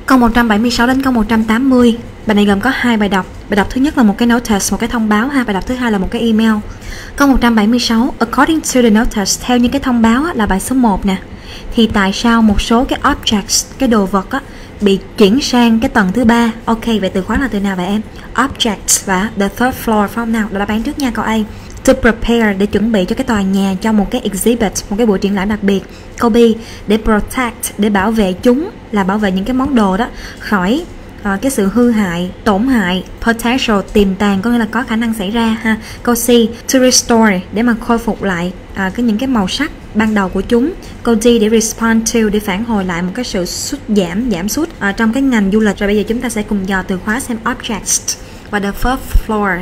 Câu 176 đến câu 180. Bài này gồm có 2 bài đọc. Bài đọc thứ nhất là một cái notice, một cái thông báo ha. Bài đọc thứ hai là một cái email. Câu 176. According to the notice, theo những cái thông báo là bài số 1 nè. Thì tại sao một số cái objects, cái đồ vật bị chuyển sang cái tầng thứ 3? Ok, vậy từ khóa là từ nào vậy em? Objects và the third floor, phải không nào? Đó là đáp án trước nha, câu A. To prepare, để chuẩn bị cho cái tòa nhà cho một cái exhibit, một cái buổi triển lãm đặc biệt. Câu B, để protect, để bảo vệ chúng, là bảo vệ những cái món đồ đó khỏi cái sự hư hại, tổn hại. Potential, tiềm tàng, có nghĩa là có khả năng xảy ra ha. Câu C, to restore, để mà khôi phục lại những cái màu sắc ban đầu của chúng. Câu D, để respond to, để phản hồi lại một cái sự giảm sút trong cái ngành du lịch. Rồi bây giờ chúng ta sẽ cùng dò từ khóa xem objects và the first floor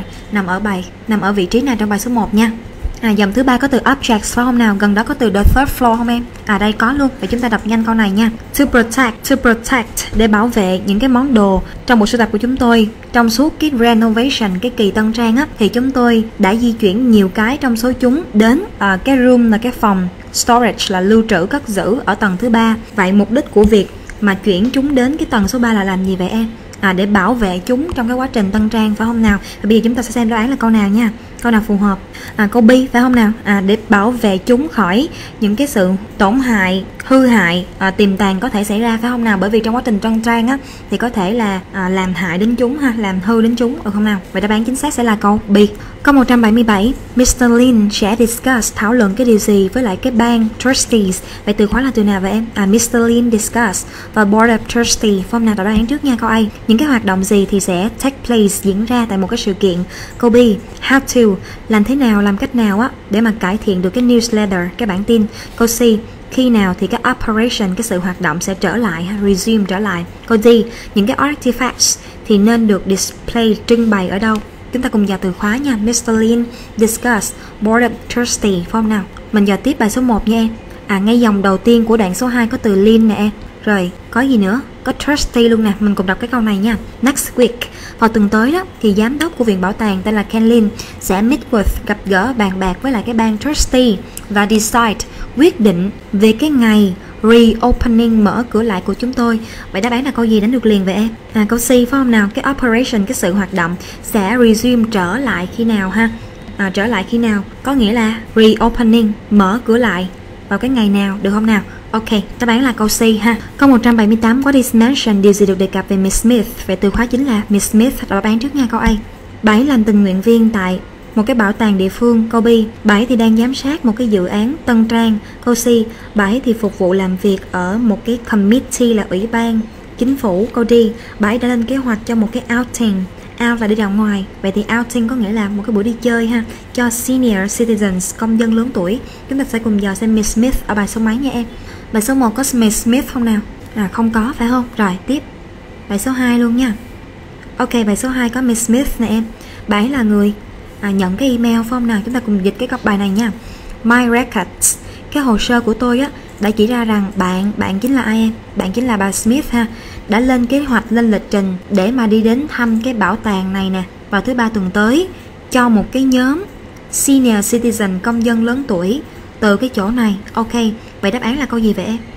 nằm ở vị trí nào trong bài số 1 nha. Dòng thứ 3 có từ objects phải không nào? Gần đó có từ the third floor không em? Đây có luôn. Vậy chúng ta đọc nhanh câu này nha. To protect, để bảo vệ những cái món đồ. Trong bộ sưu tập của chúng tôi, trong suốt cái renovation, cái kỳ tân trang thì chúng tôi đã di chuyển nhiều cái trong số chúng đến cái room là cái phòng storage, là lưu trữ cất giữ ở tầng thứ 3. Vậy mục đích của việc mà chuyển chúng đến cái tầng số 3 là làm gì vậy em? Để bảo vệ chúng trong cái quá trình tân trang, phải không nào? Và bây giờ chúng ta sẽ xem đáp án là câu nào nha. Câu nào phù hợp? Câu B phải không nào? Để bảo vệ chúng khỏi những cái sự tổn hại, hư hại, tiềm tàng có thể xảy ra, phải không nào? Bởi vì trong quá trình tân trang thì có thể là làm hại đến chúng ha, làm hư đến chúng, được không nào? Vậy đáp án chính xác sẽ là câu B. Câu 177, Mr. Lin sẽ discuss, thảo luận cái điều gì với lại cái ban trustees. Vậy từ khóa là từ nào vậy em? Mr. Lin discuss và board of trustees, phải không nào? Đáp án trước nha, câu A. Những cái hoạt động gì thì sẽ take place, diễn ra tại một cái sự kiện. Câu B, how to, làm thế nào, làm cách nào để mà cải thiện được cái newsletter, cái bản tin. Câu C, khi nào thì cái operation, cái sự hoạt động sẽ trở lại, resume, trở lại. Câu D, những cái artifacts thì nên được display, trưng bày ở đâu. Chúng ta cùng vào từ khóa nha. Mr. Lin discuss, board of trustees, phải không nào? Mình vào tiếp bài số 1 nha em. Ngay dòng đầu tiên của đoạn số 2 có từ Lin nè em. Rồi, có gì nữa? Có trustee luôn nè. Mình cùng đọc cái câu này nha. Next week, vào tuần tới đó, thì giám đốc của viện bảo tàng tên là Ken Lin sẽ meet with, gặp gỡ, bàn bạc với lại cái ban trustee và decide, quyết định về cái ngày reopening, mở cửa lại của chúng tôi. Vậy đáp án là câu gì đánh được liền vậy em? Câu C phải không nào? Cái operation, cái sự hoạt động sẽ resume, trở lại khi nào ha? Trở lại khi nào? Có nghĩa là reopening, mở cửa lại vào cái ngày nào, được không nào? Ok, đáp án là câu C ha. Câu 178, what is mentioned, điều gì được đề cập về Miss Smith? Vậy từ khóa chính là Miss Smith, đáp án trước nha, câu A. Bà ấy làm tình nguyện viên tại một cái bảo tàng địa phương. Câu B, bà ấy thì đang giám sát một cái dự án tân trang. Câu C, bà ấy thì phục vụ làm việc ở một cái committee, là ủy ban chính phủ. Câu D, bà ấy đã lên kế hoạch cho một cái outing. Out là đi ra ngoài. Vậy thì outing có nghĩa là một cái buổi đi chơi ha, cho senior citizens, công dân lớn tuổi. Chúng ta sẽ cùng dò xem Miss Smith ở bài số mấy nha em. Bài số 1 có Miss Smith không nào? Không có phải không? Rồi tiếp bài số 2 luôn nha. Ok, bài số 2 có Miss Smith nè em. Bà ấy là người nhận cái email phải không nào? Chúng ta cùng dịch cái câu bài này nha. My records, cái hồ sơ của tôi đã chỉ ra rằng bạn chính là ai em? Bạn chính là bà Smith ha, đã lên kế hoạch, lên lịch trình để mà đi đến thăm cái bảo tàng này nè vào thứ 3 tuần tới, cho một cái nhóm senior citizen, công dân lớn tuổi từ cái chỗ này. Ok, vậy đáp án là câu gì vậy em?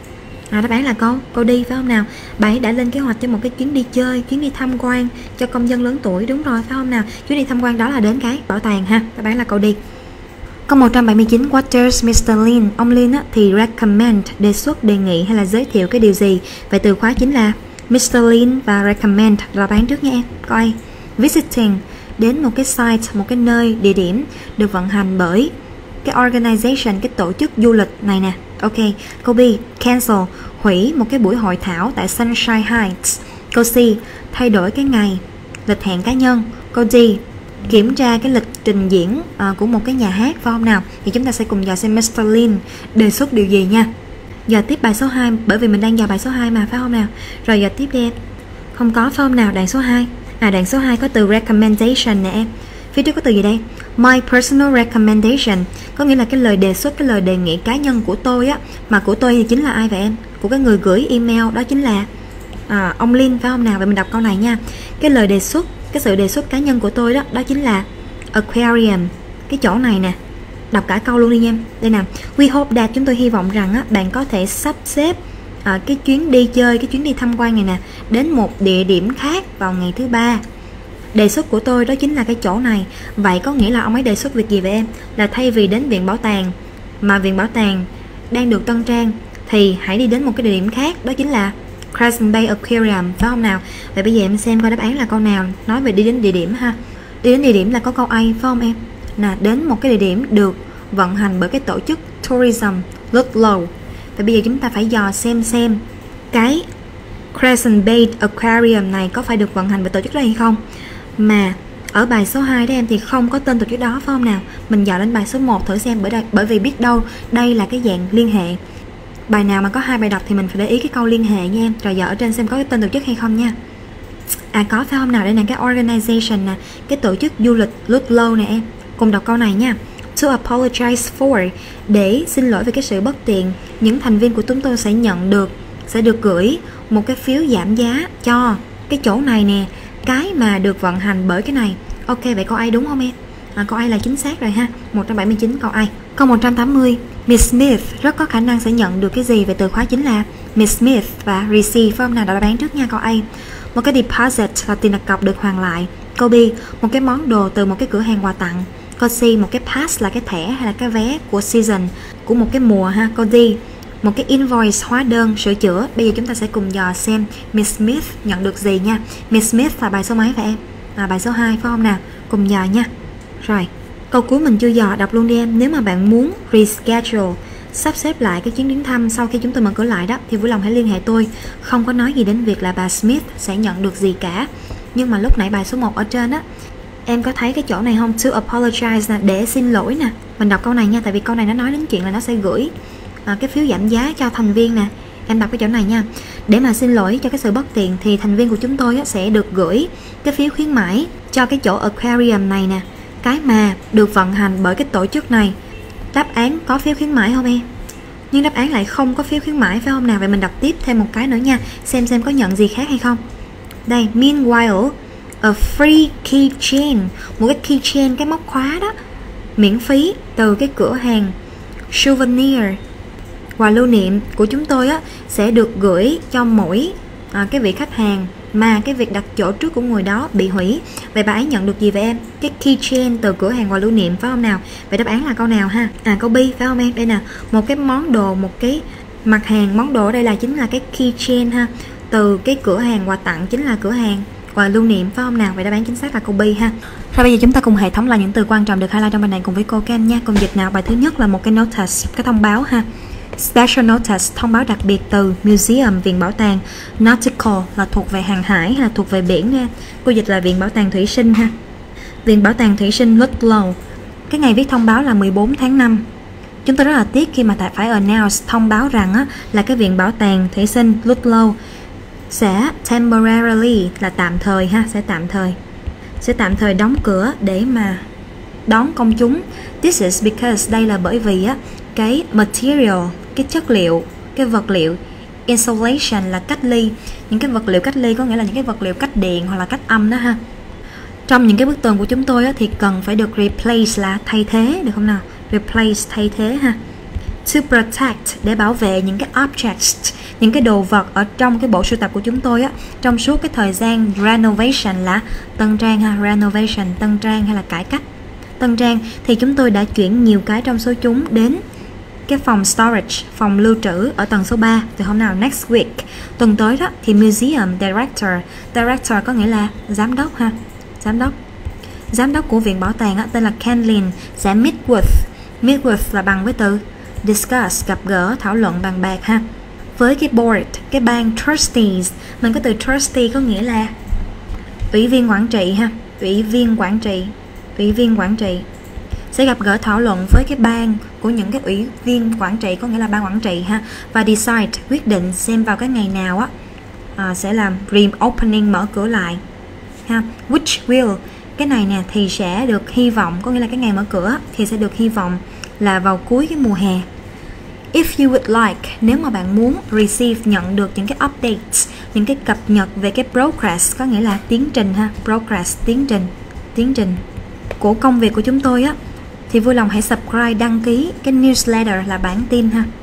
Đáp án là câu đi phải không nào? Bà ấy đã lên kế hoạch cho một cái chuyến đi chơi, chuyến đi tham quan cho công dân lớn tuổi, đúng rồi phải không nào? Chuyến đi tham quan đó là đến cái bảo tàng ha. Đáp án là câu đi. Câu 179, what does Mr. Lin, ông Lin thì recommend, đề xuất, đề nghị hay là giới thiệu cái điều gì? Vậy từ khóa chính là Mr. Lin và recommend, là bán trước nha em. Coi, visiting, đến một cái site, một cái nơi, địa điểm được vận hành bởi cái organization, cái tổ chức du lịch này nè. Ok, câu B, cancel, hủy một cái buổi hội thảo tại Sunshine Heights. Câu C, thay đổi cái ngày, lịch hẹn cá nhân. Câu D, kiểm tra cái lịch trình diễn của một cái nhà hát, phải không nào? Thì chúng ta sẽ cùng dò xem Mr. Lin đề xuất điều gì nha. Giờ tiếp bài số 2, bởi vì mình đang dò bài số 2 mà, phải không nào? Rồi giờ tiếp đi em. Không có phải không nào? Đoạn số 2. Đoạn số 2 có từ recommendation nè em. Phía trước có từ gì đây? My personal recommendation, có nghĩa là cái lời đề xuất, cái lời đề nghị cá nhân của tôi mà của tôi thì chính là ai vậy em? Của cái người gửi email đó chính là ông Lin, phải không nào? Vậy mình đọc câu này nha. Cái lời đề xuất, cái sự đề xuất cá nhân của tôi đó chính là aquarium, cái chỗ này nè. Đọc cả câu luôn đi nha em. Đây nào. We hope that, chúng tôi hy vọng rằng bạn có thể sắp xếp cái chuyến đi chơi, cái chuyến đi tham quan này nè, đến một địa điểm khác vào ngày thứ ba. Đề xuất của tôi đó chính là cái chỗ này. Vậy có nghĩa là ông ấy đề xuất việc gì vậy em? Là thay vì đến viện bảo tàng mà viện bảo tàng đang được tân trang thì hãy đi đến một cái địa điểm khác, đó chính là Crescent Bay Aquarium, phải không nào? Vậy bây giờ em xem coi đáp án là câu nào nói về đi đến địa điểm ha. Đi đến địa điểm là có câu A, phải không em? Là đến một cái địa điểm được vận hành bởi cái tổ chức Tourism Ludlow. Vậy bây giờ chúng ta phải dò xem cái Crescent Bay Aquarium này có phải được vận hành bởi tổ chức đó hay không. Mà ở bài số 2 đó em thì không có tên tổ chức đó, phải không nào? Mình dò lên bài số 1 thử xem, bởi vì biết đâu đây là cái dạng liên hệ. Bài nào mà có 2 bài đọc thì mình phải để ý cái câu liên hệ nha em. Rồi giờ ở trên xem có cái tên tổ chức hay không nha. Có phải không nào? Đây là cái organization nè, cái tổ chức du lịch Ludlow nè em. Cùng đọc câu này nha. To apologize for, để xin lỗi về cái sự bất tiện, những thành viên của chúng tôi sẽ được gửi một cái phiếu giảm giá cho cái chỗ này nè, cái mà được vận hành bởi cái này. Ok, vậy câu A đúng không em? Câu A là chính xác rồi ha. 179 câu A. Câu 180, Miss Smith rất có khả năng sẽ nhận được cái gì? Về từ khóa chính là Miss Smith và receive, phải không nào? Đọc bán trước nha. Câu A, một cái deposit là tiền đặt cọc được hoàn lại. Câu B, một cái món đồ từ một cái cửa hàng quà tặng. Câu C, một cái pass là cái thẻ hay là cái vé của season, của một cái mùa ha. Câu D, một cái invoice, hóa đơn sửa chữa. Bây giờ chúng ta sẽ cùng dò xem Miss Smith nhận được gì nha. Miss Smith là bài số mấy vậy em? Bài số 2 phải không nào? Cùng dò nha. Rồi, câu cuối mình chưa dò, đọc luôn đi em. Nếu mà bạn muốn reschedule, sắp xếp lại cái chuyến viếng thăm sau khi chúng tôi mở cửa lại đó, thì vui lòng hãy liên hệ tôi. Không có nói gì đến việc là bà Smith sẽ nhận được gì cả. Nhưng mà lúc nãy bài số 1 ở trên á, em có thấy cái chỗ này không? To apologize nè, để xin lỗi nè. Mình đọc câu này nha, tại vì câu này nó nói đến chuyện là nó sẽ gửi cái phiếu giảm giá cho thành viên nè. Em đọc cái chỗ này nha. Để mà xin lỗi cho cái sự bất tiện thì thành viên của chúng tôi sẽ được gửi cái phiếu khuyến mãi cho cái chỗ aquarium này nè, cái mà được vận hành bởi cái tổ chức này. Đáp án có phiếu khuyến mãi không em? Nhưng đáp án lại không có phiếu khuyến mãi, phải không nào? Vậy mình đọc tiếp thêm một cái nữa nha, xem có nhận gì khác hay không. Đây, meanwhile, a free keychain, một cái keychain, cái móc khóa đó, miễn phí từ cái cửa hàng souvenir, quà lưu niệm của chúng tôi sẽ được gửi cho mỗi cái vị khách hàng mà cái việc đặt chỗ trước của người đó bị hủy. Vậy bà ấy nhận được gì vậy em? Cái keychain từ cửa hàng quà lưu niệm, phải không nào? Vậy đáp án là câu nào ha? Câu B phải không em? Đây nè, một cái món đồ, một cái mặt hàng, món đồ ở đây là chính là cái keychain ha, từ cái cửa hàng quà tặng chính là cửa hàng quà lưu niệm, phải không nào? Vậy đáp án chính xác là câu B ha. Rồi bây giờ chúng ta cùng hệ thống là những từ quan trọng được highlight trong bài này cùng với cô các em nha. Cùng dịch nào. Bài thứ nhất là một cái notice, cái thông báo ha. Special notice, thông báo đặc biệt từ museum, viện bảo tàng. Nautical là thuộc về hàng hải hay là thuộc về biển nha. Cô dịch là viện bảo tàng thủy sinh ha. Viện bảo tàng thủy sinh Ludlow. Cái ngày viết thông báo là 14 tháng 5. Chúng tôi rất là tiếc khi mà phải announce, thông báo rằng là cái viện bảo tàng thủy sinh Ludlow sẽ temporarily là tạm thời ha, sẽ tạm thời đóng cửa để mà đón công chúng. This is because, đây là bởi vì cái material, cái chất liệu, cái vật liệu. Insulation là cách ly, những cái vật liệu cách ly có nghĩa là những cái vật liệu cách điện hoặc là cách âm đó ha. Trong những cái bức tường của chúng tôi thì cần phải được replace là thay thế, được không nào? Replace, thay thế ha. To protect, để bảo vệ những cái objects, những cái đồ vật ở trong cái bộ sưu tập của chúng tôi trong suốt cái thời gian renovation là tân trang ha. Renovation, tân trang hay là cải cách. Tân trang thì chúng tôi đã chuyển nhiều cái trong số chúng đến cái phòng storage, phòng lưu trữ ở tầng số 3 từ hôm nào? Next week, tuần tới đó. Thì museum director có nghĩa là giám đốc ha, giám đốc của viện bảo tàng tên là Kenlin sẽ meet with là bằng với từ discuss, gặp gỡ, thảo luận, bàn bạc ha, với cái board, cái ban trustees. Mình có từ trustee có nghĩa là ủy viên quản trị ha, ủy viên quản trị sẽ gặp gỡ thảo luận với cái ban của những cái ủy viên quản trị, có nghĩa là ban quản trị ha, và decide, quyết định xem vào cái ngày nào sẽ làm reopening, mở cửa lại ha. Which will, cái này nè thì sẽ được hy vọng, có nghĩa là cái ngày mở cửa thì sẽ được hy vọng là vào cuối cái mùa hè. If you would like, nếu mà bạn muốn receive, nhận được những cái updates, những cái cập nhật về cái progress, có nghĩa là tiến trình ha. Progress, tiến trình của công việc của chúng tôi thì vui lòng hãy subscribe, đăng ký cái newsletter là bản tin ha.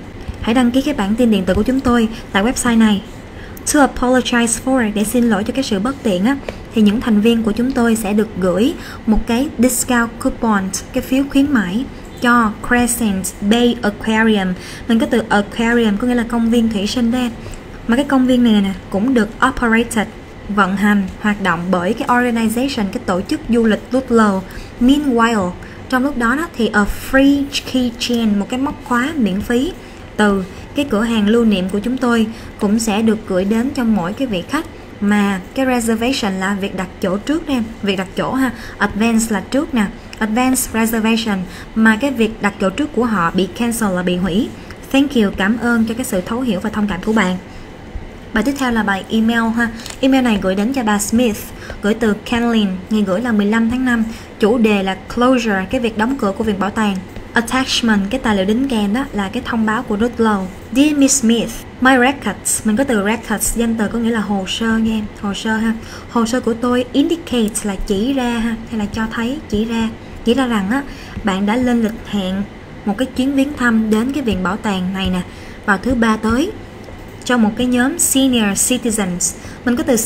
hãy đăng ký cái bản tin điện tử của chúng tôi tại website này. To apologize for, để xin lỗi cho cái sự bất tiện á, thì những thành viên của chúng tôi sẽ được gửi một cái discount coupon, cái phiếu khuyến mãi cho Crescent Bay Aquarium. Mình có từ aquarium có nghĩa là công viên thủy sinh đó. Mà cái công viên này nè cũng được operated, vận hành, hoạt động bởi cái organization, cái tổ chức du lịch Ludlow. Meanwhile, trong lúc đó thì a free keychain, một cái móc khóa miễn phí từ cái cửa hàng lưu niệm của chúng tôi cũng sẽ được gửi đến cho mỗi cái vị khách mà cái reservation là việc đặt chỗ trước em, việc đặt chỗ ha, advance là trước nè, advance reservation, mà cái việc đặt chỗ trước của họ bị cancel là bị hủy. Thank you, cảm ơn cho cái sự thấu hiểu và thông cảm của bạn. Bài tiếp theo là bài email ha. Email này gửi đến cho bà Smith, gửi từ Kenlin, ngày gửi là 15 tháng 5. Chủ đề là closure, cái việc đóng cửa của viện bảo tàng. Attachment, cái tài liệu đính kèm đó là cái thông báo của Ludlow. Dear Miss Smith, my records, mình có từ records, danh từ có nghĩa là hồ sơ nha em, hồ sơ ha. Hồ sơ của tôi indicate là chỉ ra ha, hay là cho thấy, chỉ ra rằng á, bạn đã lên lịch hẹn một cái chuyến viếng thăm đến cái viện bảo tàng này nè vào thứ Ba tới cho một cái nhóm senior citizens. Mình có từ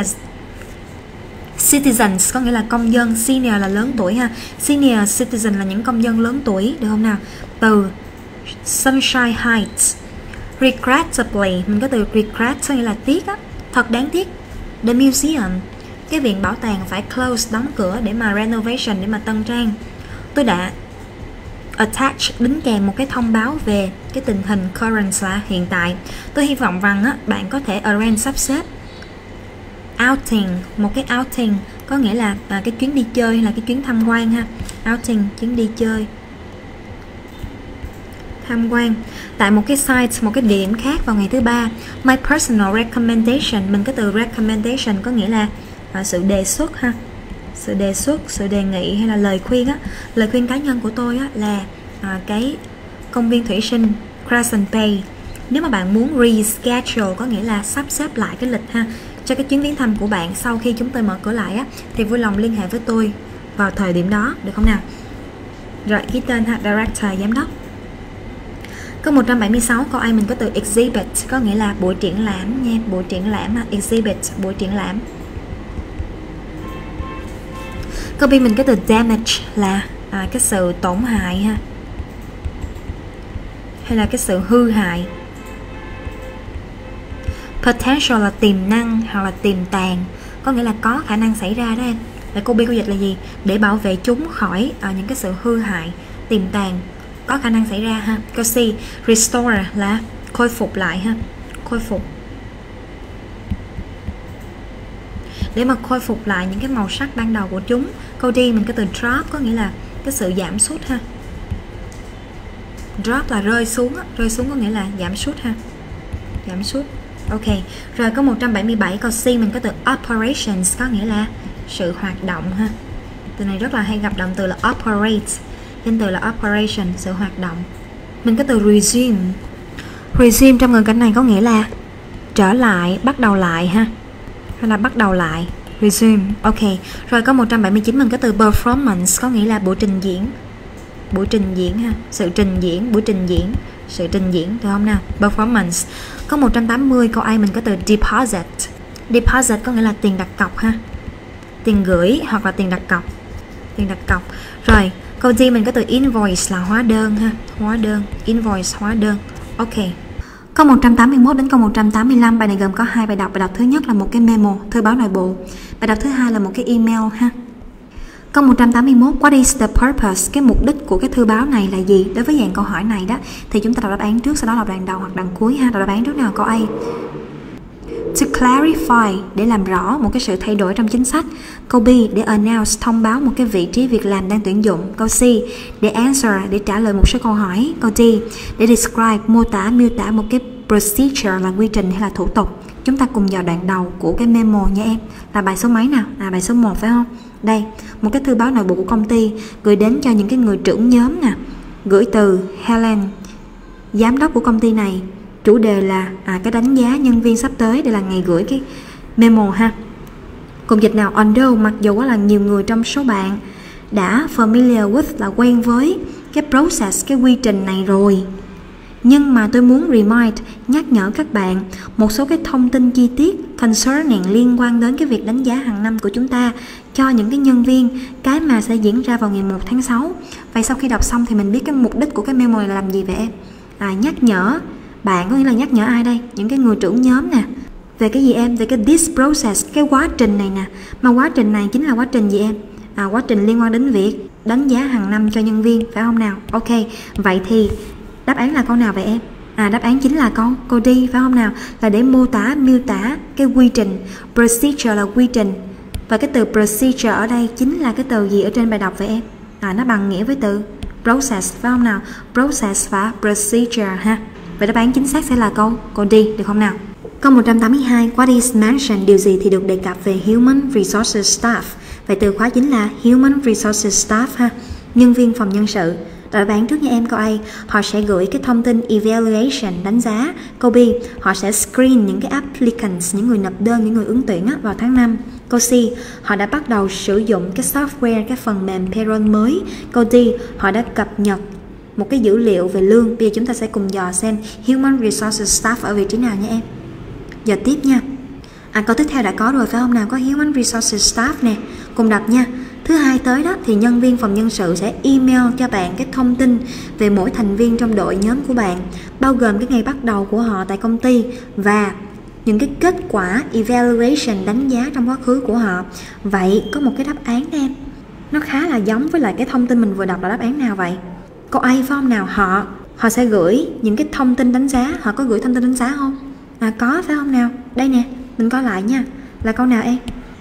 citizens có nghĩa là công dân, senior là lớn tuổi ha. Senior citizen là những công dân lớn tuổi, được không nào? Từ Sunshine Heights. Regrettably, mình có từ regret có nghĩa là tiếc á, thật đáng tiếc. The museum, cái viện bảo tàng phải close, đóng cửa để mà renovation, để mà tân trang. Tôi đã attach, đính kèm một cái thông báo về cái tình hình current là hiện tại. Tôi hy vọng rằng á, bạn có thể arrange, sắp xếp outing, một cái outing có nghĩa là cái chuyến đi chơi hay là cái chuyến tham quan ha. Outing, chuyến đi chơi, tham quan tại một cái site, một cái địa điểm khác vào ngày thứ Ba. My personal recommendation, mình có từ recommendation có nghĩa là sự đề xuất ha, sự đề xuất, sự đề nghị hay là lời khuyên á. Lời khuyên cá nhân của tôi á là cái công viên thủy sinh Crescent Bay. Nếu mà bạn muốn reschedule có nghĩa là sắp xếp lại cái lịch ha cho cái chuyến viếng thăm của bạn sau khi chúng tôi mở cửa lại á, thì vui lòng liên hệ với tôi vào thời điểm đó, được không nào? Rồi, ký tên ha, director, giám đốc. Câu 176, câu A mình có từ exhibit có nghĩa là buổi triển lãm nha, buổi triển lãm ha, exhibit, buổi triển lãm. Câu B mình có từ damage là cái sự tổn hại ha, hay là cái sự hư hại. Potential là tiềm năng hoặc là tiềm tàng, có nghĩa là có khả năng xảy ra đó em. Vậy câu B câu dịch là gì? Để bảo vệ chúng khỏi những cái sự hư hại, tiềm tàng, có khả năng xảy ra ha. Câu C, restore là khôi phục lại ha, khôi phục, để mà khôi phục lại những cái màu sắc ban đầu của chúng. Câu D mình có từ drop có nghĩa là cái sự giảm sút ha. Drop là rơi xuống á, rơi xuống có nghĩa là giảm sút ha, giảm sút. Ok, rồi có 177 câu C mình có từ operations có nghĩa là sự hoạt động ha. Từ này rất là hay gặp động từ là operate, danh từ là operation, sự hoạt động. Mình có từ resume. Resume trong ngữ cảnh này có nghĩa là trở lại, bắt đầu lại ha, hay là bắt đầu lại, resume. Ok, rồi có 179 mình có từ performance có nghĩa là buổi trình diễn, buổi trình diễn ha, sự trình diễn, buổi trình diễn, sự trình diễn, được không nào? Performance. Có 180 câu A mình có từ deposit. Deposit có nghĩa là tiền đặt cọc ha, tiền gửi hoặc là tiền đặt cọc, tiền đặt cọc. Rồi câu D mình có từ invoice là hóa đơn ha, hóa đơn, invoice, hóa đơn. Ok. Câu 181 đến câu 185, bài này gồm có 2 bài đọc. Bài đọc thứ nhất là một cái memo, thư báo nội bộ. Bài đọc thứ hai là một cái email ha. Câu 181, what is the purpose? Cái mục đích của cái thư báo này là gì? Đối với dạng câu hỏi này đó thì chúng ta đọc đáp án trước, sau đó đọc đoạn đầu hoặc đoạn cuối ha. Đọc đáp án trước nào? Câu A. To clarify, để làm rõ một cái sự thay đổi trong chính sách. Câu B, để announce, thông báo một cái vị trí việc làm đang tuyển dụng. Câu C, để answer, để trả lời một số câu hỏi. Câu D, để describe, mô tả, miêu tả một cái procedure là quy trình hay là thủ tục. Chúng ta cùng vào đoạn đầu của cái memo nha em. Là bài số mấy nào? Bài số 1 phải không? Đây, một cái thư báo nội bộ của công ty gửi đến cho những cái người trưởng nhóm nè. Gửi từ Helen, giám đốc của công ty này. Chủ đề là cái đánh giá nhân viên sắp tới. Đây là ngày gửi cái memo ha. Cùng dịch nào? Although, mặc dù là nhiều người trong số bạn đã familiar with là quen với cái process, cái quy trình này rồi, Nhưng mà tôi muốn nhắc nhở các bạn một số cái thông tin chi tiết concerning liên quan đến cái việc đánh giá hàng năm của chúng ta cho những cái nhân viên, cái mà sẽ diễn ra vào ngày 1 tháng 6. Vậy sau khi đọc xong thì mình biết cái mục đích của cái memo này là làm gì vậy em? Nhắc nhở bạn, có nghĩa là nhắc nhở ai đây? Những cái người trưởng nhóm nè. Về cái gì em? Về cái this process, cái quá trình này nè. Mà quá trình này chính là quá trình gì em? Quá trình liên quan đến việc đánh giá hàng năm cho nhân viên, phải không nào? Ok, vậy thì đáp án là câu nào vậy em? Đáp án chính là câu D, phải không nào? Là để miêu tả cái quy trình. Procedure là quy trình. Và cái từ procedure ở đây chính là cái từ gì ở trên bài đọc vậy em? Nó bằng nghĩa với từ process, phải không nào? Process và procedure ha. Vậy đáp án chính xác sẽ là câu D, được không nào? Câu 182, what is mentioned, điều gì thì được đề cập về human resources staff? Vậy từ khóa chính là human resources staff ha, nhân viên phòng nhân sự. Đáp án trước nha em. Câu A, họ sẽ gửi cái thông tin evaluation, đánh giá. Câu B, họ sẽ screen những cái applicants, những người nộp đơn, những người ứng tuyển vào tháng 5. Câu C, họ đã bắt đầu sử dụng cái software, cái phần mềm payroll mới. Câu D, họ đã cập nhật một cái dữ liệu về lương. Bây giờ chúng ta sẽ cùng dò xem human resources staff ở vị trí nào nha em. Giờ tiếp nha. Câu tiếp theo đã có rồi phải không nào? Có human resources staff nè. Cùng đọc nha. Thứ hai tới đó thì nhân viên phòng nhân sự sẽ email cho bạn cái thông tin về mỗi thành viên trong đội nhóm của bạn, bao gồm cái ngày bắt đầu của họ tại công ty và những cái kết quả evaluation, đánh giá trong quá khứ của họ. Vậy có một cái đáp án em, nó khá là giống với lại cái thông tin mình vừa đọc, là đáp án nào vậy? Câu A phải không nào? Họ sẽ gửi những cái thông tin đánh giá. Họ có gửi thông tin đánh giá không? Có phải không nào? Đây nè, mình coi lại nha. Là câu nào em?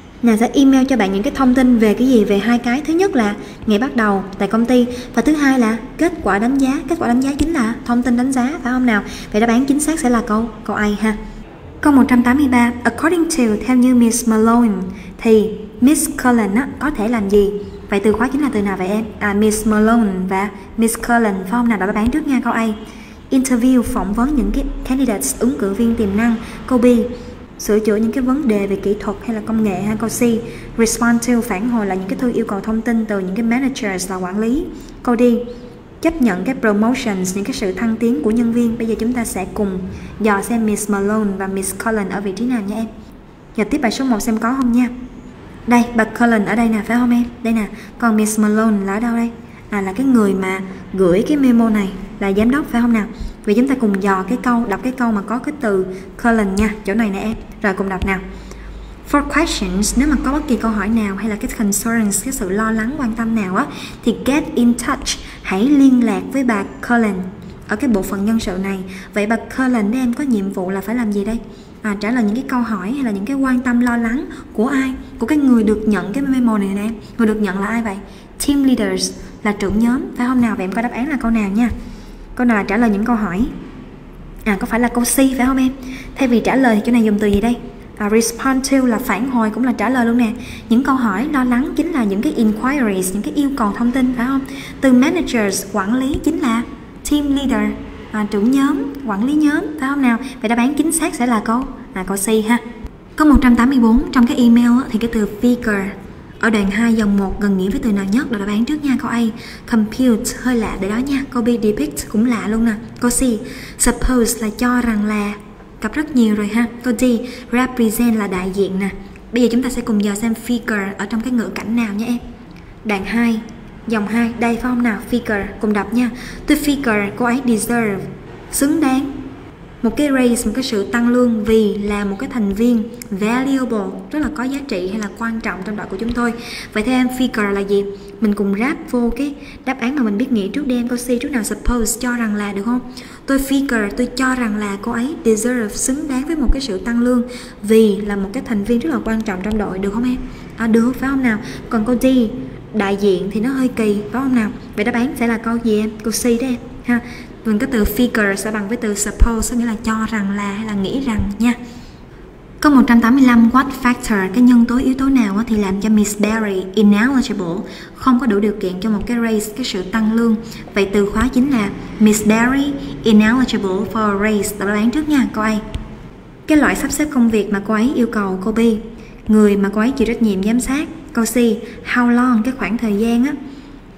Sẽ email cho bạn những cái thông tin về cái gì? Về hai cái. Thứ nhất là ngày bắt đầu tại công ty, và thứ hai là kết quả đánh giá. Kết quả đánh giá chính là thông tin đánh giá, phải không nào? Vậy đáp án chính xác sẽ là câu A ha. Câu 183, according to, theo như Miss Malone thì Miss Cullen có thể làm gì? Vậy từ khóa chính là từ nào vậy em? Miss Malone và Miss Cullen, phải không nào? Đáp án trước nha. Câu A, interview, phỏng vấn những cái candidates, ứng cử viên tiềm năng. Câu B, sửa chữa những cái vấn đề về kỹ thuật hay là công nghệ ha. Câu C, respond to, phản hồi là những cái thư yêu cầu thông tin từ những cái managers là quản lý. Câu D, chấp nhận cái promotions, những cái sự thăng tiến của nhân viên. Bây giờ chúng ta sẽ cùng dò xem Miss Malone và Miss Cullen ở vị trí nào nha em. Giờ tiếp bài số 1 xem có không nha. Đây, bà Cullen ở đây nè, phải không em? Đây nè. Còn Miss Malone là ở đâu đây? Là cái người mà gửi cái memo này, là giám đốc, phải không nào? Vì chúng ta cùng dò cái câu, đọc cái câu mà có cái từ Cullen nha, chỗ này nè em. Rồi cùng đọc nào. For questions, nếu mà có bất kỳ câu hỏi nào hay là cái concerns, cái sự lo lắng, quan tâm nào thì get in touch, hãy liên lạc với bà Cullen ở cái bộ phận nhân sự này. Vậy bà Cullen em có nhiệm vụ là phải làm gì đây? Trả lời những cái câu hỏi hay là những cái quan tâm lo lắng của ai? Của cái người được nhận cái memo này nè em. Người được nhận là ai vậy? Team leaders, là trưởng nhóm, phải không nào? Vậy em coi đáp án là câu nào nha. Câu nào là trả lời những câu hỏi? Có phải là câu C phải không em? Thay vì trả lời thì chỗ này dùng từ gì đây? Respond to là phản hồi, cũng là trả lời luôn nè. Những câu hỏi lo lắng chính là những cái inquiries, những cái yêu cầu thông tin, phải không? Từ managers, quản lý chính là team leader, trưởng nhóm, quản lý nhóm, phải không nào? Vậy đáp án chính xác sẽ là câu C ha. Câu 184, trong cái email thì cái từ figure ở đoạn 2 dòng 1 gần nghĩa với từ nào nhất? Là đáp án trước nha. Câu A, compute, hơi lạ để đó nha. Câu B, depict cũng lạ luôn nè. Câu C, suppose là cho rằng là, gặp rất nhiều rồi ha. Câu D, represent là đại diện nè. Bây giờ chúng ta sẽ cùng dò xem figure ở trong cái ngữ cảnh nào nha em. Đoạn 2 dòng 2, đây phải không nào? Figure, cùng đọc nha. The figure, cô ấy deserve, xứng đáng một cái raise, một cái sự tăng lương vì là một cái thành viên valuable, rất là có giá trị hay là quan trọng trong đội của chúng tôi. Vậy theo em figure là gì? Mình cùng ráp vô cái đáp án mà mình biết nghĩa trước đi em. Câu C trước nào? Suppose, cho rằng là, được không? Tôi figure, tôi cho rằng là cô ấy deserve, xứng đáng với một cái sự tăng lương vì là một cái thành viên rất là quan trọng trong đội, được không em? Được, phải không nào? Còn câu D, đại diện thì nó hơi kỳ, phải không nào? Vậy đáp án sẽ là câu gì em? Câu C đấy em ha. Mình cái từ figure sẽ bằng với từ suppose, nghĩa là cho rằng là hay là nghĩ rằng nha. Câu 185, what factor, cái nhân tố yếu tố nào thì làm cho Miss Berry ineligible, không có đủ điều kiện cho một cái raise, cái sự tăng lương. Vậy từ khóa chính là Miss Berry ineligible for a raise. Đáp án trước nha. Câu A, cái loại sắp xếp công việc mà cô ấy yêu cầu. Câu B, người mà cô ấy chịu trách nhiệm giám sát. Câu C, how long, cái khoảng thời gian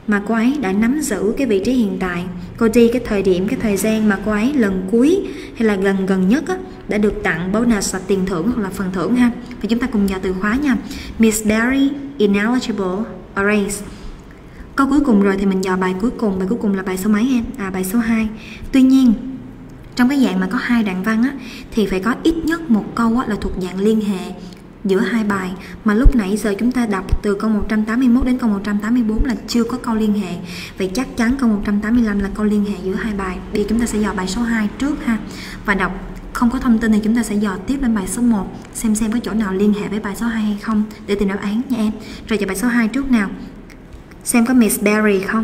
mà cô ấy đã nắm giữ cái vị trí hiện tại. Cô đi cái thời điểm, cái thời gian mà cô ấy lần cuối hay là gần nhất á, đã được tặng bonus là tiền thưởng hoặc là phần thưởng ha. Và chúng ta cùng dò từ khóa nha. Miss Berry ineligible erase. Câu cuối cùng rồi thì mình dò bài cuối cùng. Bài cuối cùng là bài số mấy em? Bài số 2. Tuy nhiên trong cái dạng mà có 2 đoạn văn á, thì phải có ít nhất một câu á, là thuộc dạng liên hệ giữa 2 bài, mà lúc nãy giờ chúng ta đọc từ câu 181 đến câu 184 là chưa có câu liên hệ. Vậy chắc chắn câu 185 là câu liên hệ giữa 2 bài. Bây giờ chúng ta sẽ dò bài số 2 trước ha. Và đọc không có thông tin thì chúng ta sẽ dò tiếp lên bài số 1 xem có chỗ nào liên hệ với bài số 2 hay không để tìm đáp án nha em. Rồi dò bài số 2 trước nào. Xem có Miss Berry không?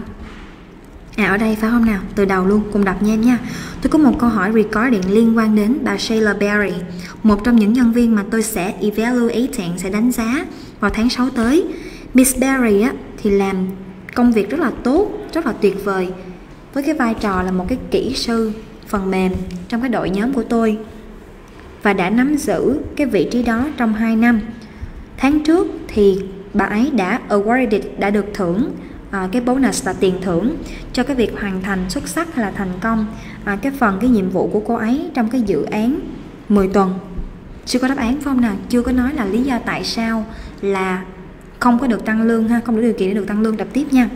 Ở đây phải không nào? Từ đầu luôn, cùng đọc nha em nha. Tôi có một câu hỏi recording liên quan đến bà Sheila Berry, một trong những nhân viên mà tôi sẽ evaluating, sẽ đánh giá vào tháng 6 tới. Miss Berry á, thì làm công việc rất là tốt, rất là tuyệt vời, với cái vai trò là một cái kỹ sư phần mềm trong cái đội nhóm của tôi, và đã nắm giữ cái vị trí đó trong 2 năm. Tháng trước thì bà ấy đã awarded, đã được thưởng cái bonus là tiền thưởng cho cái việc hoàn thành xuất sắc hay là thành công cái nhiệm vụ của cô ấy trong cái dự án 10 tuần. Chưa có đáp án phải không nào? Chưa có nói là lý do tại sao là không có được tăng lương ha, không đủ điều kiện để được tăng lương. Đọc tiếp nha.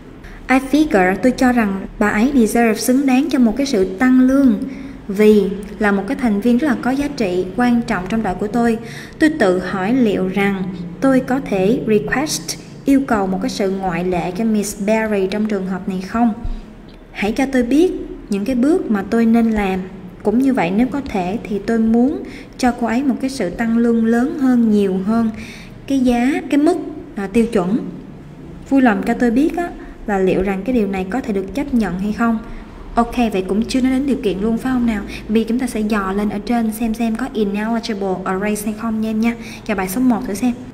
I figure, tôi cho rằng bà ấy deserve, xứng đáng cho một cái sự tăng lương vì là một cái thành viên rất là có giá trị, quan trọng trong đội của tôi. Tôi tự hỏi liệu rằng tôi có thể request, yêu cầu một cái sự ngoại lệ cho Miss Berry trong trường hợp này không? Hãy cho tôi biết những cái bước mà tôi nên làm. Cũng như vậy, nếu có thể thì tôi muốn cho cô ấy một cái sự tăng lương lớn hơn, nhiều hơn cái giá, cái mức tiêu chuẩn. Vui lòng cho tôi biết á, là liệu rằng cái điều này có thể được chấp nhận hay không. Ok, vậy cũng chưa nói đến điều kiện luôn phải không nào? Vì chúng ta sẽ dò lên ở trên xem có ineligible erase hay không nha em nha. Cho bài số 1 thử xem.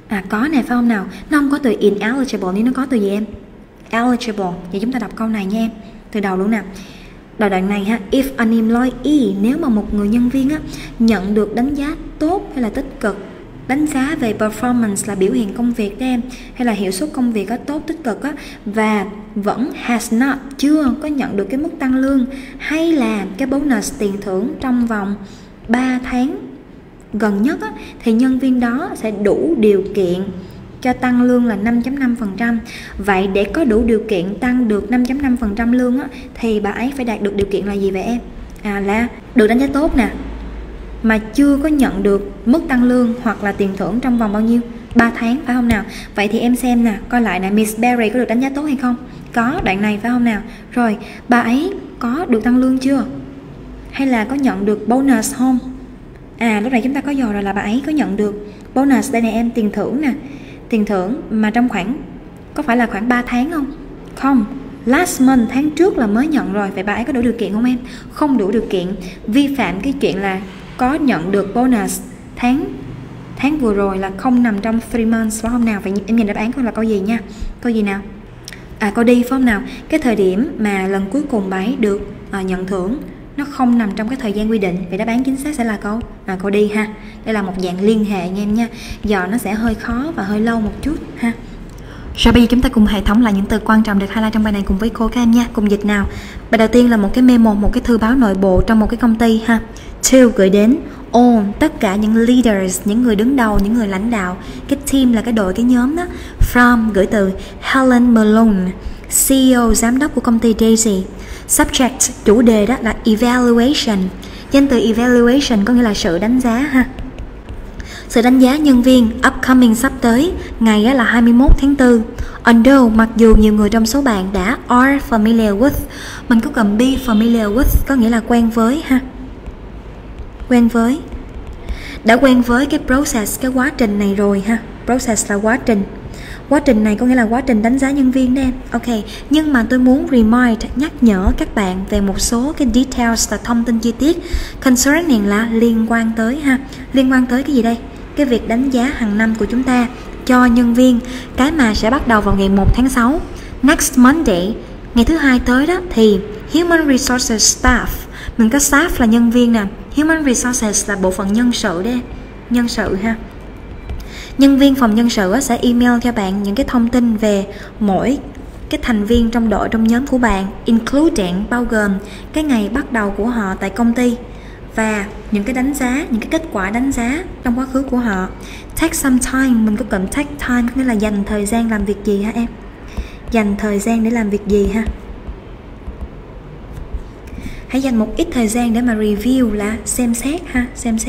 Có này phải không nào? Nó không có từ ineligible nhưng nó có từ gì em? Eligible. Vậy chúng ta đọc câu này nha em. Từ đầu luôn nè. Đoạn này ha, if an employee, nếu mà một người nhân viên á, nhận được đánh giá tốt hay là tích cực, đánh giá về performance là biểu hiện công việc đó em, hay là hiệu suất công việc á, tốt tích cực á, và vẫn has not, chưa có nhận được cái mức tăng lương hay là cái bonus tiền thưởng trong vòng 3 tháng gần nhất á, thì nhân viên đó sẽ đủ điều kiện cho tăng lương là 5.5%. Vậy để có đủ điều kiện tăng được 5.5% lương á, thì bà ấy phải đạt được điều kiện là gì vậy em? Là được đánh giá tốt nè, mà chưa có nhận được mức tăng lương hoặc là tiền thưởng trong vòng bao nhiêu? 3 tháng phải không nào? Vậy thì em xem nè, coi lại nè, Miss Berry có được đánh giá tốt hay không? Có, đoạn này phải không nào? Rồi, bà ấy có được tăng lương chưa? Hay là có nhận được bonus không? Lúc này chúng ta có dò rồi là bà ấy có nhận được bonus. Đây này em, tiền thưởng nè. Tiền thưởng mà trong khoảng, có phải là khoảng 3 tháng không? Không, last month, tháng trước là mới nhận rồi. Vậy bà ấy có đủ điều kiện không em? Không đủ điều kiện, vi phạm cái chuyện là có nhận được bonus tháng vừa rồi là không nằm trong 3 months phải không nào? Vậy em nhìn đáp án coi là câu gì nha. Câu gì nào? Câu đi phải không nào? Cái thời điểm mà lần cuối cùng bà ấy được nhận thưởng nó không nằm trong cái thời gian quy định. Vậy đáp án chính xác sẽ là câu đi ha. Đây là một dạng liên hệ nha em nha. Giờ nó sẽ hơi khó và hơi lâu một chút ha. Rồi bây giờ chúng ta cùng hệ thống lại những từ quan trọng được highlight trong bài này cùng với cô các em nha. Cùng dịch nào. Bài đầu tiên là một cái memo, một cái thư báo nội bộ trong một cái công ty ha. To gửi đến all, tất cả những leaders, những người đứng đầu, những người lãnh đạo. Cái team là cái đội, cái nhóm đó. From gửi từ Helen Malone, CEO, giám đốc của công ty Daisy. Subject, chủ đề đó là evaluation. Danh từ evaluation có nghĩa là sự đánh giá ha. Sự đánh giá nhân viên upcoming, sắp tới, ngày là 21 tháng 4. Although, mặc dù nhiều người trong số bạn đã are familiar with, mình có cầm be familiar with có nghĩa là quen với ha. Quen với. Đã quen với cái process, cái quá trình này rồi ha. Process là quá trình. Quá trình này có nghĩa là quá trình đánh giá nhân viên đó em. Ok, nhưng mà tôi muốn remind, nhắc nhở các bạn về một số cái details là thông tin chi tiết concerning là liên quan tới ha. Liên quan tới cái gì đây? Cái việc đánh giá hàng năm của chúng ta cho nhân viên, cái mà sẽ bắt đầu vào ngày 1 tháng 6. Next Monday, ngày thứ hai tới đó, thì Human Resources Staff, mình có staff là nhân viên nè, Human Resources là bộ phận nhân sự đấy, nhân sự ha. Nhân viên phòng nhân sự sẽ email cho bạn những cái thông tin về mỗi cái thành viên trong đội, trong nhóm của bạn, including bao gồm cái ngày bắt đầu của họ tại công ty và những cái đánh giá, những cái kết quả đánh giá trong quá khứ của họ. Take some time, mình có cụm take time nghĩa là dành thời gian làm việc gì ha em? Dành thời gian để làm việc gì ha? Hãy dành một ít thời gian để mà review là xem xét ha, xem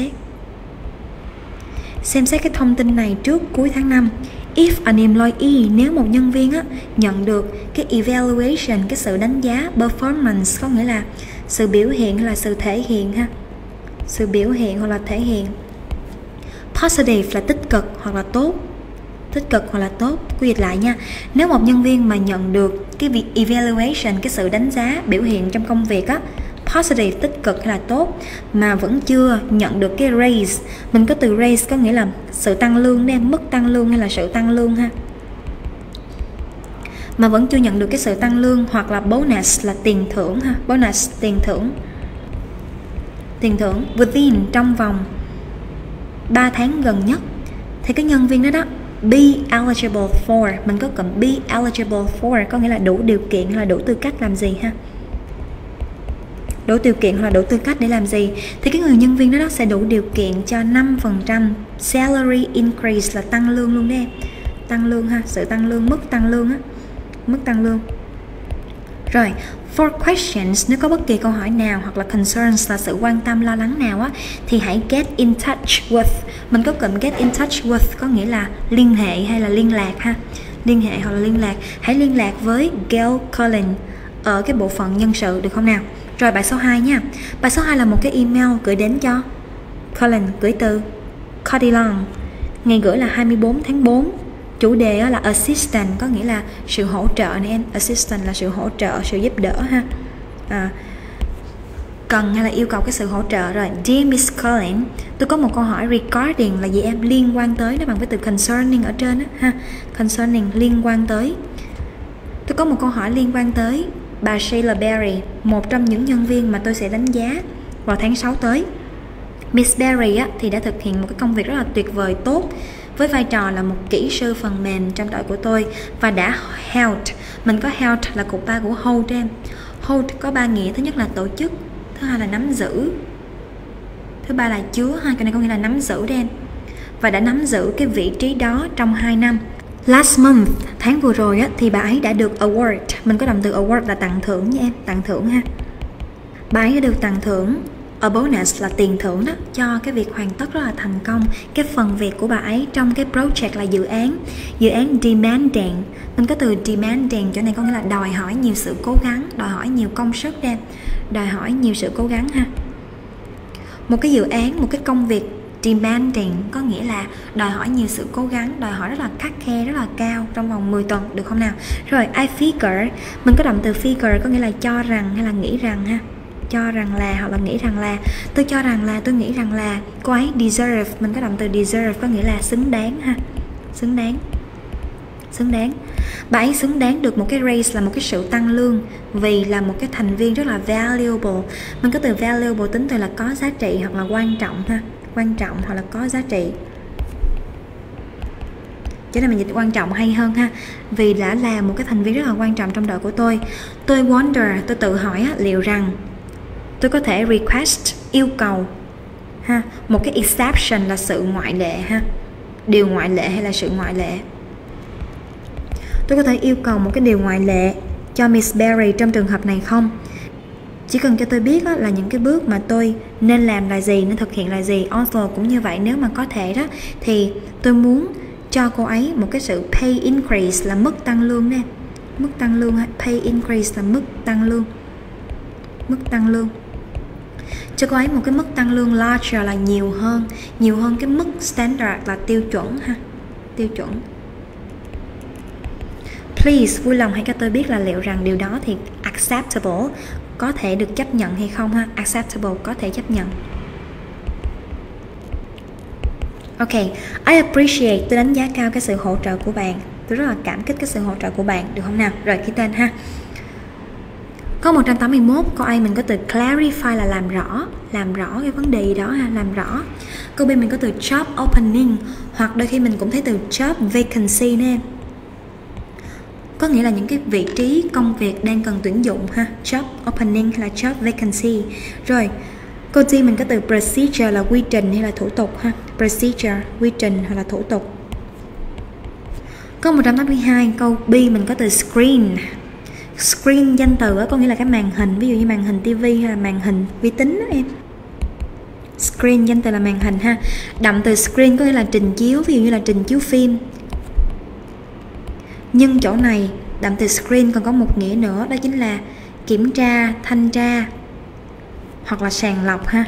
xét cái thông tin này trước cuối tháng 5. If an employee, nếu một nhân viên á, nhận được cái evaluation, cái sự đánh giá, performance có nghĩa là sự biểu hiện hay là sự thể hiện ha, sự biểu hiện hoặc là thể hiện. Positive là tích cực hoặc là tốt, tích cực hoặc là tốt. Quy dịch lại nha, nếu một nhân viên mà nhận được cái evaluation, cái sự đánh giá biểu hiện trong công việc á, positive tích cực hay là tốt, mà vẫn chưa nhận được cái raise, mình có từ raise có nghĩa là sự tăng lương đem, mức tăng lương hay là sự tăng lương ha, mà vẫn chưa nhận được cái sự tăng lương, hoặc là bonus là tiền thưởng ha, bonus tiền thưởng, tiền thưởng within trong vòng 3 tháng gần nhất, thì cái nhân viên đó đó be eligible for, mình có cụm be eligible for có nghĩa là đủ điều kiện hay là đủ tư cách làm gì ha, đủ điều kiện hoặc là đủ tư cách để làm gì, thì cái người nhân viên đó sẽ đủ điều kiện cho 5% salary increase là tăng lương luôn đấy, tăng lương ha, sự tăng lương, mức tăng lương á, mức tăng lương. Rồi, for questions, nếu có bất kỳ câu hỏi nào hoặc là concerns là sự quan tâm lo lắng nào á, thì hãy get in touch with, mình có cụm get in touch with có nghĩa là liên hệ hay là liên lạc ha, liên hệ hoặc là liên lạc, hãy liên lạc với Gail Collins ở cái bộ phận nhân sự được không nào? Rồi bài số 2 nha. Bài số 2 là một cái email gửi đến cho Colin, gửi từ Codilon. Ngày gửi là 24 tháng 4. Chủ đề là assistant có nghĩa là sự hỗ trợ này em. Assistant là sự hỗ trợ, sự giúp đỡ ha. Cần hay là yêu cầu cái sự hỗ trợ. Rồi, Dear Miss Colin, tôi có một câu hỏi regarding là gì em? Liên quan tới, nó bằng với từ concerning ở trên á ha. Concerning liên quan tới. Tôi có một câu hỏi liên quan tới bà Sheila Berry, một trong những nhân viên mà tôi sẽ đánh giá vào tháng 6 tới. Miss Berry á, thì đã thực hiện một cái công việc rất là tuyệt vời tốt với vai trò là một kỹ sư phần mềm trong đội của tôi, và đã held, mình có held là cụm 3 của hold em. Hold có 3 nghĩa, thứ nhất là tổ chức, thứ hai là nắm giữ, thứ ba là chứa, hai cái này có nghĩa là nắm giữ đấy em. Và đã nắm giữ cái vị trí đó trong 2 năm. Last month, tháng vừa rồi á, thì bà ấy đã được award, mình có động từ award là tặng thưởng nha em, tặng thưởng ha. Bà ấy đã được tặng thưởng, a bonus là tiền thưởng đó, cho cái việc hoàn tất rất là thành công cái phần việc của bà ấy trong cái project là dự án demanding, mình có từ demanding, chỗ này có nghĩa là đòi hỏi nhiều sự cố gắng, đòi hỏi nhiều công sức em, đòi hỏi nhiều sự cố gắng ha. Một cái dự án, một cái công việc demanding có nghĩa là đòi hỏi nhiều sự cố gắng, đòi hỏi rất là khắt khe, rất là cao trong vòng 10 tuần được không nào? Rồi, I figure, mình có động từ figure có nghĩa là cho rằng hay là nghĩ rằng ha, cho rằng là hoặc là nghĩ rằng là, tôi cho rằng là, tôi nghĩ rằng là cô ấy deserve, mình có động từ deserve có nghĩa là xứng đáng ha, xứng đáng, xứng đáng. Bà ấy xứng đáng được một cái raise là một cái sự tăng lương vì là một cái thành viên rất là valuable, mình có từ valuable tính từ là có giá trị hoặc là quan trọng ha, quan trọng hoặc là có giá trị. Cho nên mình dịch quan trọng hay hơn ha, vì đã là một cái thành viên rất là quan trọng trong đội của tôi. Tôi wonder, tôi tự hỏi á, liệu rằng tôi có thể request, yêu cầu ha, một cái exception là sự ngoại lệ ha, điều ngoại lệ hay là sự ngoại lệ. Tôi có thể yêu cầu một cái điều ngoại lệ cho Miss Berry trong trường hợp này không? Chỉ cần cho tôi biết á, là những cái bước mà tôi nên làm là gì, nên thực hiện là gì. Also cũng như vậy, nếu mà có thể đó thì tôi muốn cho cô ấy một cái sự pay increase là mức tăng lương nè, mức tăng lương, pay increase là mức tăng lương, mức tăng lương, cho cô ấy một cái mức tăng lương larger là nhiều hơn cái mức standard là tiêu chuẩn ha, tiêu chuẩn. Please, vui lòng hãy cho tôi biết là liệu rằng điều đó thì acceptable, có thể được chấp nhận hay không ha. Acceptable, có thể chấp nhận. Ok, I appreciate, tôi đánh giá cao cái sự hỗ trợ của bạn. Tôi rất là cảm kích cái sự hỗ trợ của bạn, được không nào? Rồi, ký tên ha. Câu 181, câu A mình có từ clarify là làm rõ cái vấn đề gì đó ha, làm rõ. Câu B mình có từ job opening, hoặc đôi khi mình cũng thấy từ job vacancy nè. có nghĩa là những cái vị trí công việc đang cần tuyển dụng ha, job opening hay là job vacancy. Rồi câu D mình có từ procedure là quy trình hay là thủ tục ha, procedure quy trình hay là thủ tục. Câu 182 câu B mình có từ screen. Screen danh từ có nghĩa là cái màn hình, ví dụ như màn hình tivi hay là màn hình vi tính đó em. Screen danh từ là màn hình ha. Đậm từ screen có nghĩa là trình chiếu, ví dụ như là trình chiếu phim. Nhưng chỗ này đậm từ screen còn có một nghĩa nữa, đó chính là kiểm tra, thanh tra hoặc là sàng lọc ha.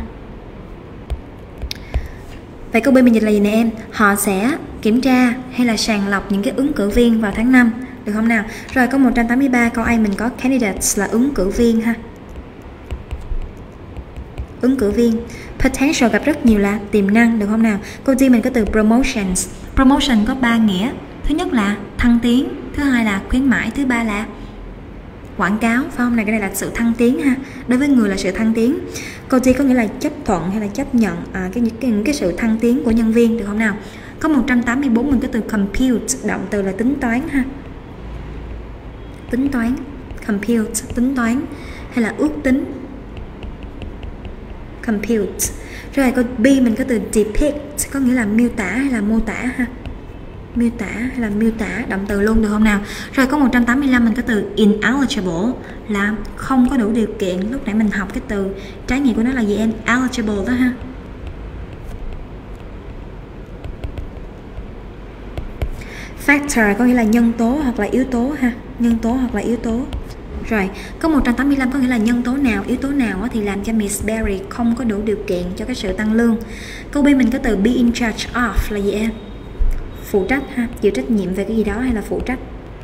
Vậy câu B mình dịch là gì nè em? Họ sẽ kiểm tra hay là sàng lọc những cái ứng cử viên vào tháng 5, được không nào? Rồi câu 183 câu A mình có candidates là ứng cử viên ha. Ứng cử viên. Potential gặp rất nhiều là tiềm năng, được không nào? Câu D mình có từ promotions. Promotion có 3 nghĩa. Thứ nhất là thăng tiến, thứ hai là khuyến mãi, thứ ba là quảng cáo, phải không? Này cái này là sự thăng tiến ha. Đối với người là sự thăng tiến. Câu D có nghĩa là chấp thuận hay là chấp nhận cái sự thăng tiến của nhân viên, được không nào? Có 184 mình có từ compute, động từ là tính toán ha. Tính toán, compute, tính toán hay là ước tính. Compute. Rồi câu B mình có từ depict, có nghĩa là miêu tả hay là mô tả ha. Miêu tả hay là miêu tả, động từ luôn, được không nào? Rồi có 185 mình có từ ineligible là không có đủ điều kiện. Lúc nãy mình học cái từ trái nghĩa của nó là gì em? Eligible đó ha. Factor có nghĩa là nhân tố hoặc là yếu tố ha. Nhân tố hoặc là yếu tố. Rồi, có 185 có nghĩa là nhân tố nào, yếu tố nào thì làm cho Miss Berry không có đủ điều kiện cho cái sự tăng lương. Câu B mình có từ be in charge of là gì em? Phụ trách ha, chịu trách nhiệm về cái gì đó hay là phụ trách.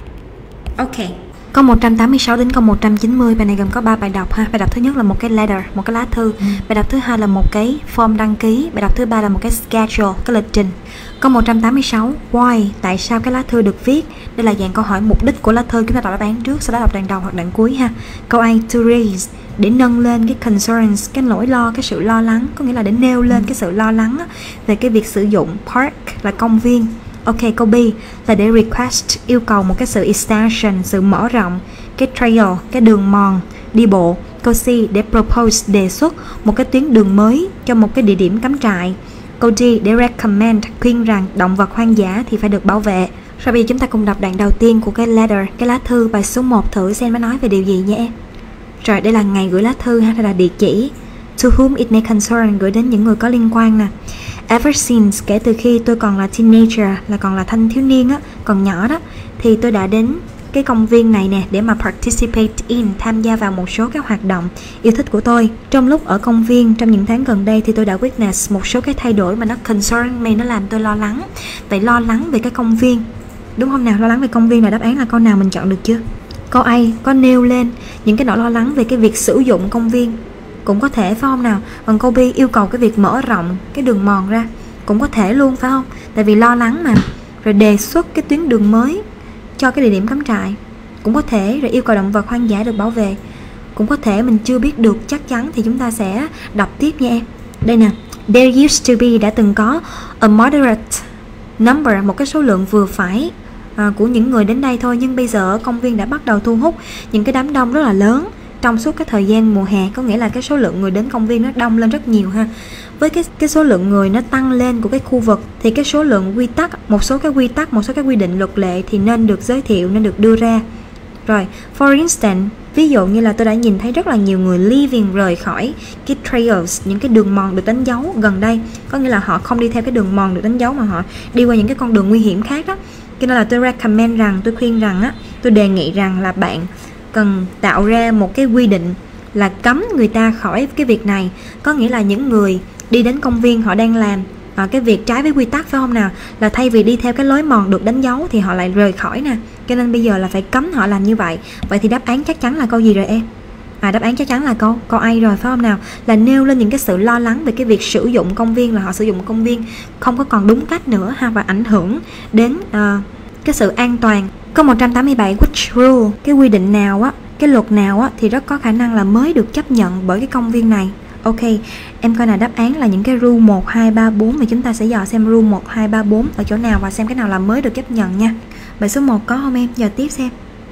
Ok. Câu 186 đến câu 190, bài này gồm có 3 bài đọc ha. Bài đọc thứ nhất là một cái letter, một cái lá thư. Bài đọc thứ hai là một cái form đăng ký. Bài đọc thứ ba là một cái schedule, cái lịch trình. Câu 186, why, tại sao cái lá thư được viết? Đây là dạng câu hỏi mục đích của lá thư, chúng ta đọc đáp án trước, sau đó đọc đoạn đầu hoặc đoạn cuối ha. Câu A, to raise, để nâng lên cái concerns, cái nỗi lo, cái sự lo lắng, có nghĩa là để nêu lên cái sự lo lắng về cái việc sử dụng park là công viên. Ok, câu B là để request, yêu cầu một cái sự extension, sự mở rộng, cái trail, cái đường mòn, đi bộ. Câu C để propose, đề xuất một cái tuyến đường mới cho một cái địa điểm cắm trại. Câu D để recommend, khuyên rằng động vật hoang dã thì phải được bảo vệ. Rồi bây giờ chúng ta cùng đọc đoạn đầu tiên của cái letter, cái lá thư, bài số 1 thử xem nó nói về điều gì nha em. Rồi đây là ngày gửi lá thư ha, đây là địa chỉ. To whom it may concern, gửi đến những người có liên quan nè. Ever since, kể từ khi tôi còn là teenager, là còn là thanh thiếu niên á, còn nhỏ đó, thì tôi đã đến cái công viên này nè để mà participate in, tham gia vào một số các hoạt động yêu thích của tôi. Trong lúc ở công viên trong những tháng gần đây thì tôi đã witness một số cái thay đổi mà nó concern me, nó làm tôi lo lắng. Vậy lo lắng về cái công viên, đúng không nào? Lo lắng về công viên là đáp án là câu nào mình chọn được chưa? Câu A có nêu lên những cái nỗi lo lắng về cái việc sử dụng công viên, cũng có thể phải không nào? Còn câu B yêu cầu cái việc mở rộng cái đường mòn ra, cũng có thể luôn phải không? Tại vì lo lắng mà. Rồi đề xuất cái tuyến đường mới cho cái địa điểm cắm trại, cũng có thể. Rồi yêu cầu động vật hoang dã được bảo vệ, cũng có thể. Mình chưa biết được chắc chắn thì chúng ta sẽ đọc tiếp nha em. Đây nè, there used to be, đã từng có a moderate number, một cái số lượng vừa phải của những người đến đây thôi. Nhưng bây giờ công viên đã bắt đầu thu hút những cái đám đông rất là lớn trong suốt cái thời gian mùa hè, có nghĩa là cái số lượng người đến công viên nó đông lên rất nhiều ha. Với cái số lượng người nó tăng lên của cái khu vực thì cái số lượng quy tắc, một số cái quy định luật lệ thì nên được giới thiệu, nên được đưa ra. Rồi, for instance, ví dụ như là tôi đã nhìn thấy rất là nhiều người leaving, rời khỏi cái trails, những cái đường mòn được đánh dấu gần đây. Có nghĩa là họ không đi theo cái đường mòn được đánh dấu mà họ đi qua những cái con đường nguy hiểm khác đó. Cho nên là tôi recommend rằng, tôi khuyên rằng á, tôi đề nghị rằng là bạn cần tạo ra một cái quy định là cấm người ta khỏi cái việc này. Có nghĩa là những người đi đến công viên họ đang làm cái việc trái với quy tắc, phải không nào? Là thay vì đi theo cái lối mòn được đánh dấu thì họ lại rời khỏi nè. Cho nên bây giờ là phải cấm họ làm như vậy. Vậy thì đáp án chắc chắn là câu gì rồi em? Đáp án chắc chắn là câu A rồi, phải không nào? Là nêu lên những cái sự lo lắng về cái việc sử dụng công viên, là họ sử dụng công viên không có còn đúng cách nữa ha, và ảnh hưởng đến cái sự an toàn. Câu 187, which rule, cái quy định nào á, cái luật nào á thì rất có khả năng là mới được chấp nhận bởi cái công viên này. Ok, em coi là đáp án là những cái rule 1, 2, 3, 4 thì chúng ta sẽ dò xem rule 1, 2, 3, 4 ở chỗ nào và xem cái nào là mới được chấp nhận nha. Bài số 1 có không em? Giờ tiếp xem.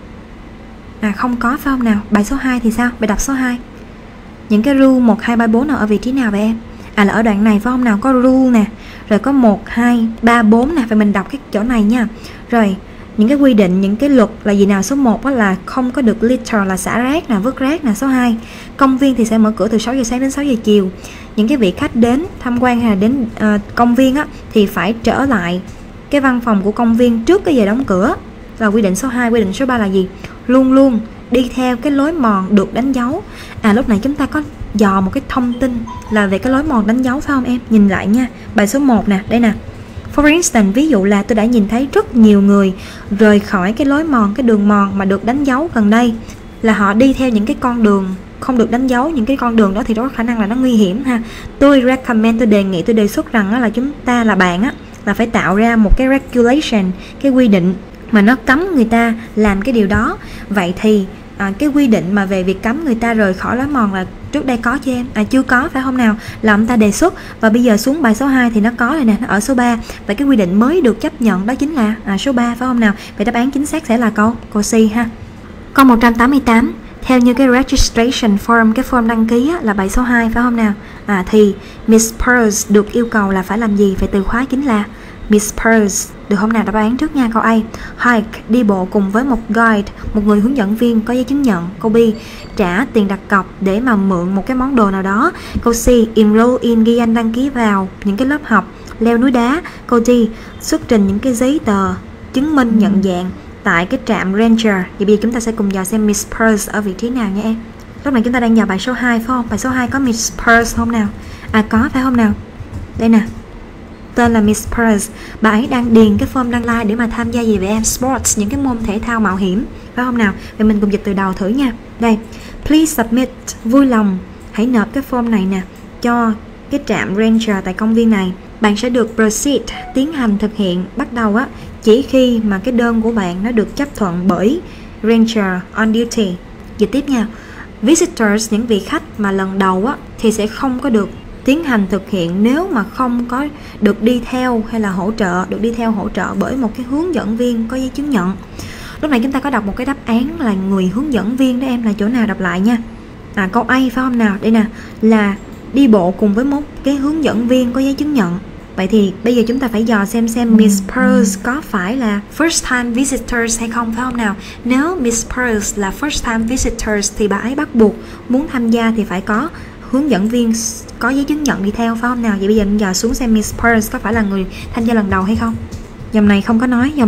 Không có phải không nào? Bài số 2 thì sao? Bài đọc số 2. Những cái rule 1, 2, 3, 4 nào ở vị trí nào vậy em? Là ở đoạn này phải không nào? Có rule nè, rồi có 1, 2, 3, 4 nè. Vậy mình đọc cái chỗ này nha. Rồi những cái quy định, những cái luật là gì nào? Số 1 là không có được litter là xả rác nè, vứt rác nè. Số 2, công viên thì sẽ mở cửa từ 6 giờ sáng đến 6 giờ chiều. Những cái vị khách đến tham quan hay là đến công viên thì phải trở lại cái văn phòng của công viên trước cái giờ đóng cửa. Là quy định số 2. Quy định số 3 là gì? Luôn luôn đi theo cái lối mòn được đánh dấu. Lúc này chúng ta có dò một cái thông tin là về cái lối mòn đánh dấu phải không em? Nhìn lại nha. Bài số 1 nè, đây nè. For instance, ví dụ là tôi đã nhìn thấy rất nhiều người rời khỏi cái lối mòn, cái đường mòn mà được đánh dấu gần đây, là họ đi theo những cái con đường không được đánh dấu. Những cái con đường đó thì có khả năng là nó nguy hiểm ha. Tôi recommend, tôi đề nghị, tôi đề xuất rằng là chúng ta là bạn là phải tạo ra một cái regulation, cái quy định mà nó cấm người ta làm cái điều đó. Vậy thì cái quy định mà về việc cấm người ta rời khỏi lối mòn là trước đây có cho em? Chưa có phải không nào? Là ông ta đề xuất, và bây giờ xuống bài số 2 thì nó có rồi nè, nó ở số 3. Vậy cái quy định mới được chấp nhận đó chính là số 3 phải không nào? Vậy đáp án chính xác sẽ là câu C ha. Câu 188, theo như cái registration form, cái form đăng ký là bài số 2 phải không nào? Thì Miss Pearls được yêu cầu là phải làm gì? Vậy từ khóa chính là Miss Pearls. Được không nào? Đáp án trước nha. Câu A, hike, đi bộ cùng với một guide, một người hướng dẫn viên có giấy chứng nhận. Câu B, trả tiền đặt cọc để mà mượn một cái món đồ nào đó. Câu C, enroll in, ghi danh đăng ký vào những cái lớp học leo núi đá. Câu D, xuất trình những cái giấy tờ chứng minh nhận dạng tại cái trạm ranger. Vậy bây giờ chúng ta sẽ cùng dò xem Miss Pearls ở vị trí nào nha em. Lúc này chúng ta đang dò bài số 2 phải không? Bài số 2 có Miss Pearls không nào? Có phải không nào? Đây nè, tên là Miss Pearls. Bà ấy đang điền cái form đăng ký để mà tham gia gì vậy em? Sports, những cái môn thể thao mạo hiểm phải không nào? Vậy mình cùng dịch từ đầu thử nha. Đây, please submit, vui lòng hãy nộp cái form này nè cho cái trạm ranger tại công viên này. Bạn sẽ được proceed, tiến hành thực hiện, bắt đầu chỉ khi mà cái đơn của bạn nó được chấp thuận bởi ranger on duty. Dịch tiếp nha. Visitors, những vị khách mà lần đầu thì sẽ không có được tiến hành thực hiện nếu mà không có được đi theo hay là được đi theo hỗ trợ bởi một cái hướng dẫn viên có giấy chứng nhận. Lúc này chúng ta có đọc một cái đáp án là người hướng dẫn viên đó em, là chỗ nào đọc lại nha. Câu A phải không nào? Đây nè, là đi bộ cùng với một cái hướng dẫn viên có giấy chứng nhận. Vậy thì bây giờ chúng ta phải dò xem Miss Pearls có phải là first time visitors hay không phải không nào? Nếu Miss Pearls là first time visitors thì bà ấy bắt buộc muốn tham gia thì phải có hướng dẫn viên có giấy chứng nhận đi theo phải không nào? Vậy bây giờ mình dò xuống xem Miss Pearls có phải là người tham gia lần đầu hay không? Dòng này không có nói, dòng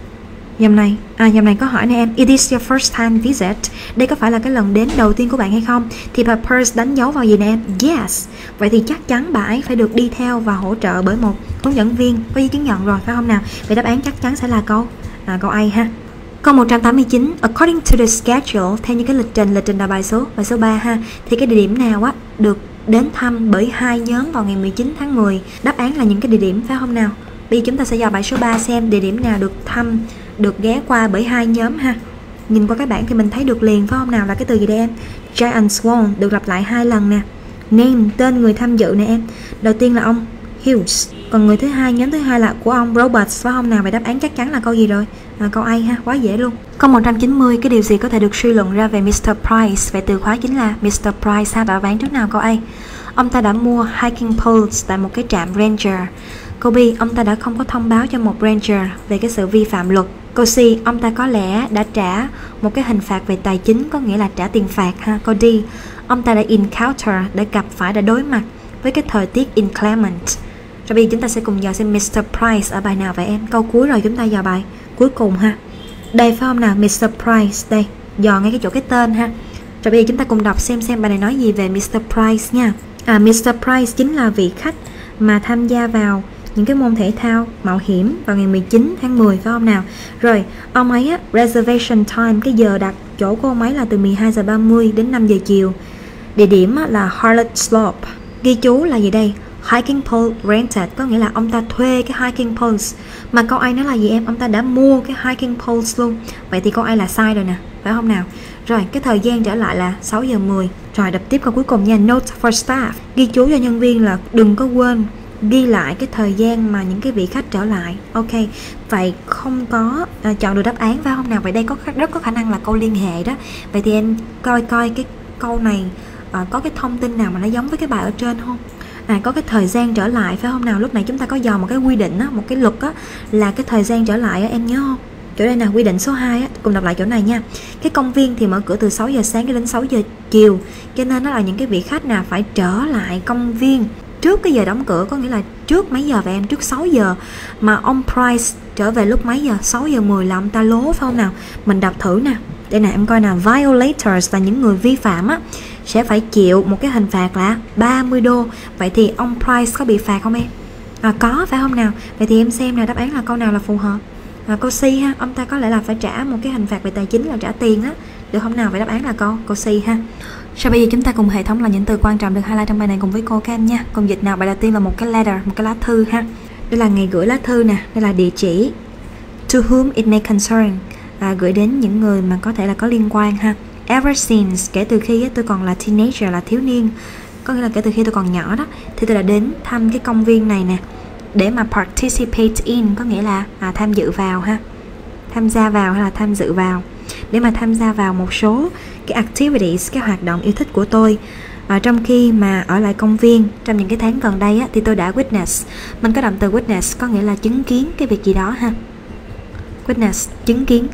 này có hỏi nè em, it is your first time visit, đây có phải là cái lần đến đầu tiên của bạn hay không? Thì bà Pearls đánh dấu vào gì nè em? Yes. Vậy thì chắc chắn bà ấy phải được đi theo và hỗ trợ bởi một hướng dẫn viên có giấy chứng nhận rồi phải không nào? Vậy đáp án chắc chắn sẽ là câu A ha. Câu 189, according to the schedule, theo như cái lịch trình là bài số 3 ha, thì cái địa điểm nào được đến thăm bởi hai nhóm vào ngày 19 tháng 10? Đáp án là những cái địa điểm phải không nào? Bây giờ chúng ta sẽ dò bài số 3 xem địa điểm nào được thăm, được ghé qua bởi hai nhóm ha. Nhìn qua cái bảng thì mình thấy được liền phải không nào? Là cái từ gì đây em? Giant Swan được lặp lại 2 lần nè. Name, tên người tham dự nè em. Đầu tiên là ông Hughes, còn người thứ hai, nhóm thứ hai là của ông Roberts phải không nào? Vậy đáp án chắc chắn là câu gì rồi? Câu A ha, quá dễ luôn. Câu 190, cái điều gì có thể được suy luận ra về Mr. Price? Vậy từ khóa chính là Mr. Price ha. Đáp án trước nào? Câu A, ông ta đã mua hiking poles tại một cái trạm ranger. Câu B, ông ta đã không có thông báo cho một ranger về cái sự vi phạm luật. Câu C, ông ta có lẽ đã trả một cái hình phạt về tài chính, có nghĩa là trả tiền phạt ha. Câu D, ông ta đã encounter, đã gặp phải, đã đối mặt với cái thời tiết inclement. Rồi bây giờ chúng ta sẽ cùng dò xem Mr. Price ở bài nào vậy em? Câu cuối rồi, chúng ta dò bài cuối cùng ha. Đây phải không nào? Mr. Price, đây, dò ngay cái chỗ cái tên ha. Rồi bây giờ chúng ta cùng đọc xem bài này nói gì về Mr. Price nha. Mr. Price chính là vị khách mà tham gia vào những cái môn thể thao mạo hiểm vào ngày 19 tháng 10 phải không nào? Rồi, ông ấy reservation time, cái giờ đặt chỗ của ông ấy là từ 12 giờ 30 đến 5 giờ chiều. Địa điểm là Harlot Slope. Ghi chú là gì đây? Hiking pole rented, có nghĩa là ông ta thuê cái hiking poles. Mà câu A nó là gì em? Ông ta đã mua cái hiking poles luôn. Vậy thì câu A là sai rồi nè, phải không nào? Rồi, cái thời gian trở lại là 6 giờ 10. Rồi, đọc tiếp câu cuối cùng nha. Note for staff, ghi chú cho nhân viên là đừng có quên ghi lại cái thời gian mà những cái vị khách trở lại. Ok, vậy không có chọn được đáp án phải không nào? Vậy đây rất có khả năng là câu liên hệ đó. Vậy thì em coi cái câu này có cái thông tin nào mà nó giống với cái bài ở trên không? Có cái thời gian trở lại phải không nào? Lúc này chúng ta có dò một cái quy định á, một cái luật á, là cái thời gian trở lại á, em nhớ không? Chỗ đây nè, quy định số 2 á, cùng đọc lại chỗ này nha. Cái công viên thì mở cửa từ 6 giờ sáng đến 6 giờ chiều, cho nên nó là những cái vị khách nào phải trở lại công viên trước cái giờ đóng cửa, có nghĩa là trước mấy giờ vậy em? Trước 6 giờ. Mà ông Price trở về lúc mấy giờ? 6 giờ 10 là ông ta lố phải không nào? Mình đọc thử nè. Đây nè, em coi nè, violators là những người vi phạm á, sẽ phải chịu một cái hình phạt là 30 đô. Vậy thì ông Price có bị phạt không em? Có phải không nào? Vậy thì em xem là đáp án là câu nào là phù hợp? Câu C ha, ông ta có lẽ là phải trả một cái hình phạt về tài chính là trả tiền á, được không nào? Vậy đáp án là câu C ha. Sau bây giờ chúng ta cùng hệ thống là những từ quan trọng được highlight trong bài này cùng với cô các em nha. Cùng dịch nào? Bài đầu tiên là một cái letter, một cái lá thư ha. Đây là ngày gửi lá thư nè, đây là địa chỉ to whom it may concern, gửi đến những người mà có thể là có liên quan ha. Ever since, kể từ khi tôi còn là teenager, là thiếu niên, có nghĩa là kể từ khi tôi còn nhỏ đó, thì tôi đã đến thăm cái công viên này nè, để mà participate in, có nghĩa là tham dự vào ha, tham gia vào hay là tham dự vào, để mà tham gia vào một số cái activities, cái hoạt động yêu thích của tôi. Trong khi mà ở lại công viên trong những cái tháng gần đây á, thì tôi đã witness, mình có động từ witness có nghĩa là chứng kiến cái việc gì đó ha. Witness, chứng kiến.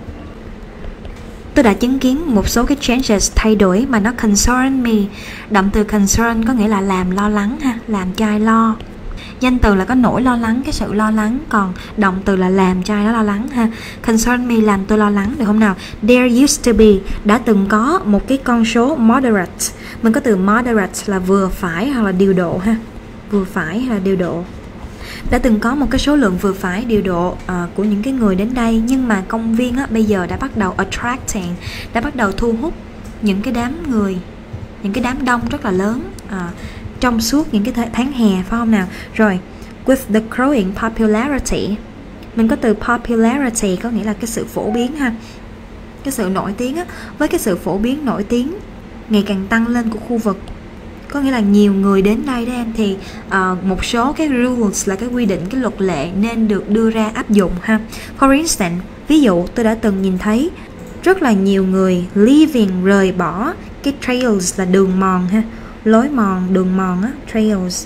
Tôi đã chứng kiến một số cái changes, thay đổi mà nó concern me. Động từ concern có nghĩa là làm lo lắng ha, làm cho ai lo. Danh từ là có nỗi lo lắng, cái sự lo lắng, còn động từ là làm cho ai đó lo lắng ha. Concern me, làm tôi lo lắng, được không nào? There used to be, đã từng có một cái con số moderate. Mình có từ moderate là vừa phải hoặc là điều độ ha. Vừa phải hay là điều độ. Đã từng có một cái số lượng vừa phải điều độ của những cái người đến đây, nhưng mà công viên á, bây giờ đã bắt đầu attracting, đã bắt đầu thu hút những cái đám người, những cái đám đông rất là lớn trong suốt những cái tháng hè phải không nào? Rồi, with the growing popularity, mình có từ popularity có nghĩa là cái sự phổ biến ha, cái sự nổi tiếng á. Với cái sự phổ biến nổi tiếng ngày càng tăng lên của khu vực, có nghĩa là nhiều người đến đây đó em, thì một số cái rules là cái quy định, cái luật lệ nên được đưa ra áp dụng ha. For instance, ví dụ tôi đã từng nhìn thấy rất là nhiều người leaving, rời bỏ cái trails là đường mòn ha, lối mòn, đường mòn á, trails.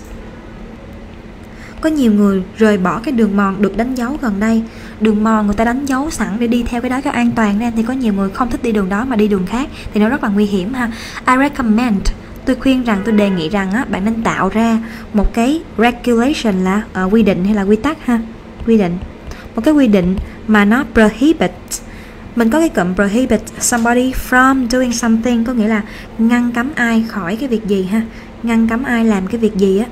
Có nhiều người rời bỏ cái đường mòn được đánh dấu gần đây. Đường mòn người ta đánh dấu sẵn để đi theo cái đó cho an toàn nên, thì có nhiều người không thích đi đường đó mà đi đường khác, thì nó rất là nguy hiểm ha. I recommend, tôi khuyên rằng, tôi đề nghị rằng á, bạn nên tạo ra một cái regulation là quy định hay là quy tắc ha. Quy định, một cái quy định mà nó prohibit. Mình có cái cụm prohibit somebody from doing something, có nghĩa là ngăn cấm ai khỏi cái việc gì ha. Ngăn cấm ai làm cái việc gì á.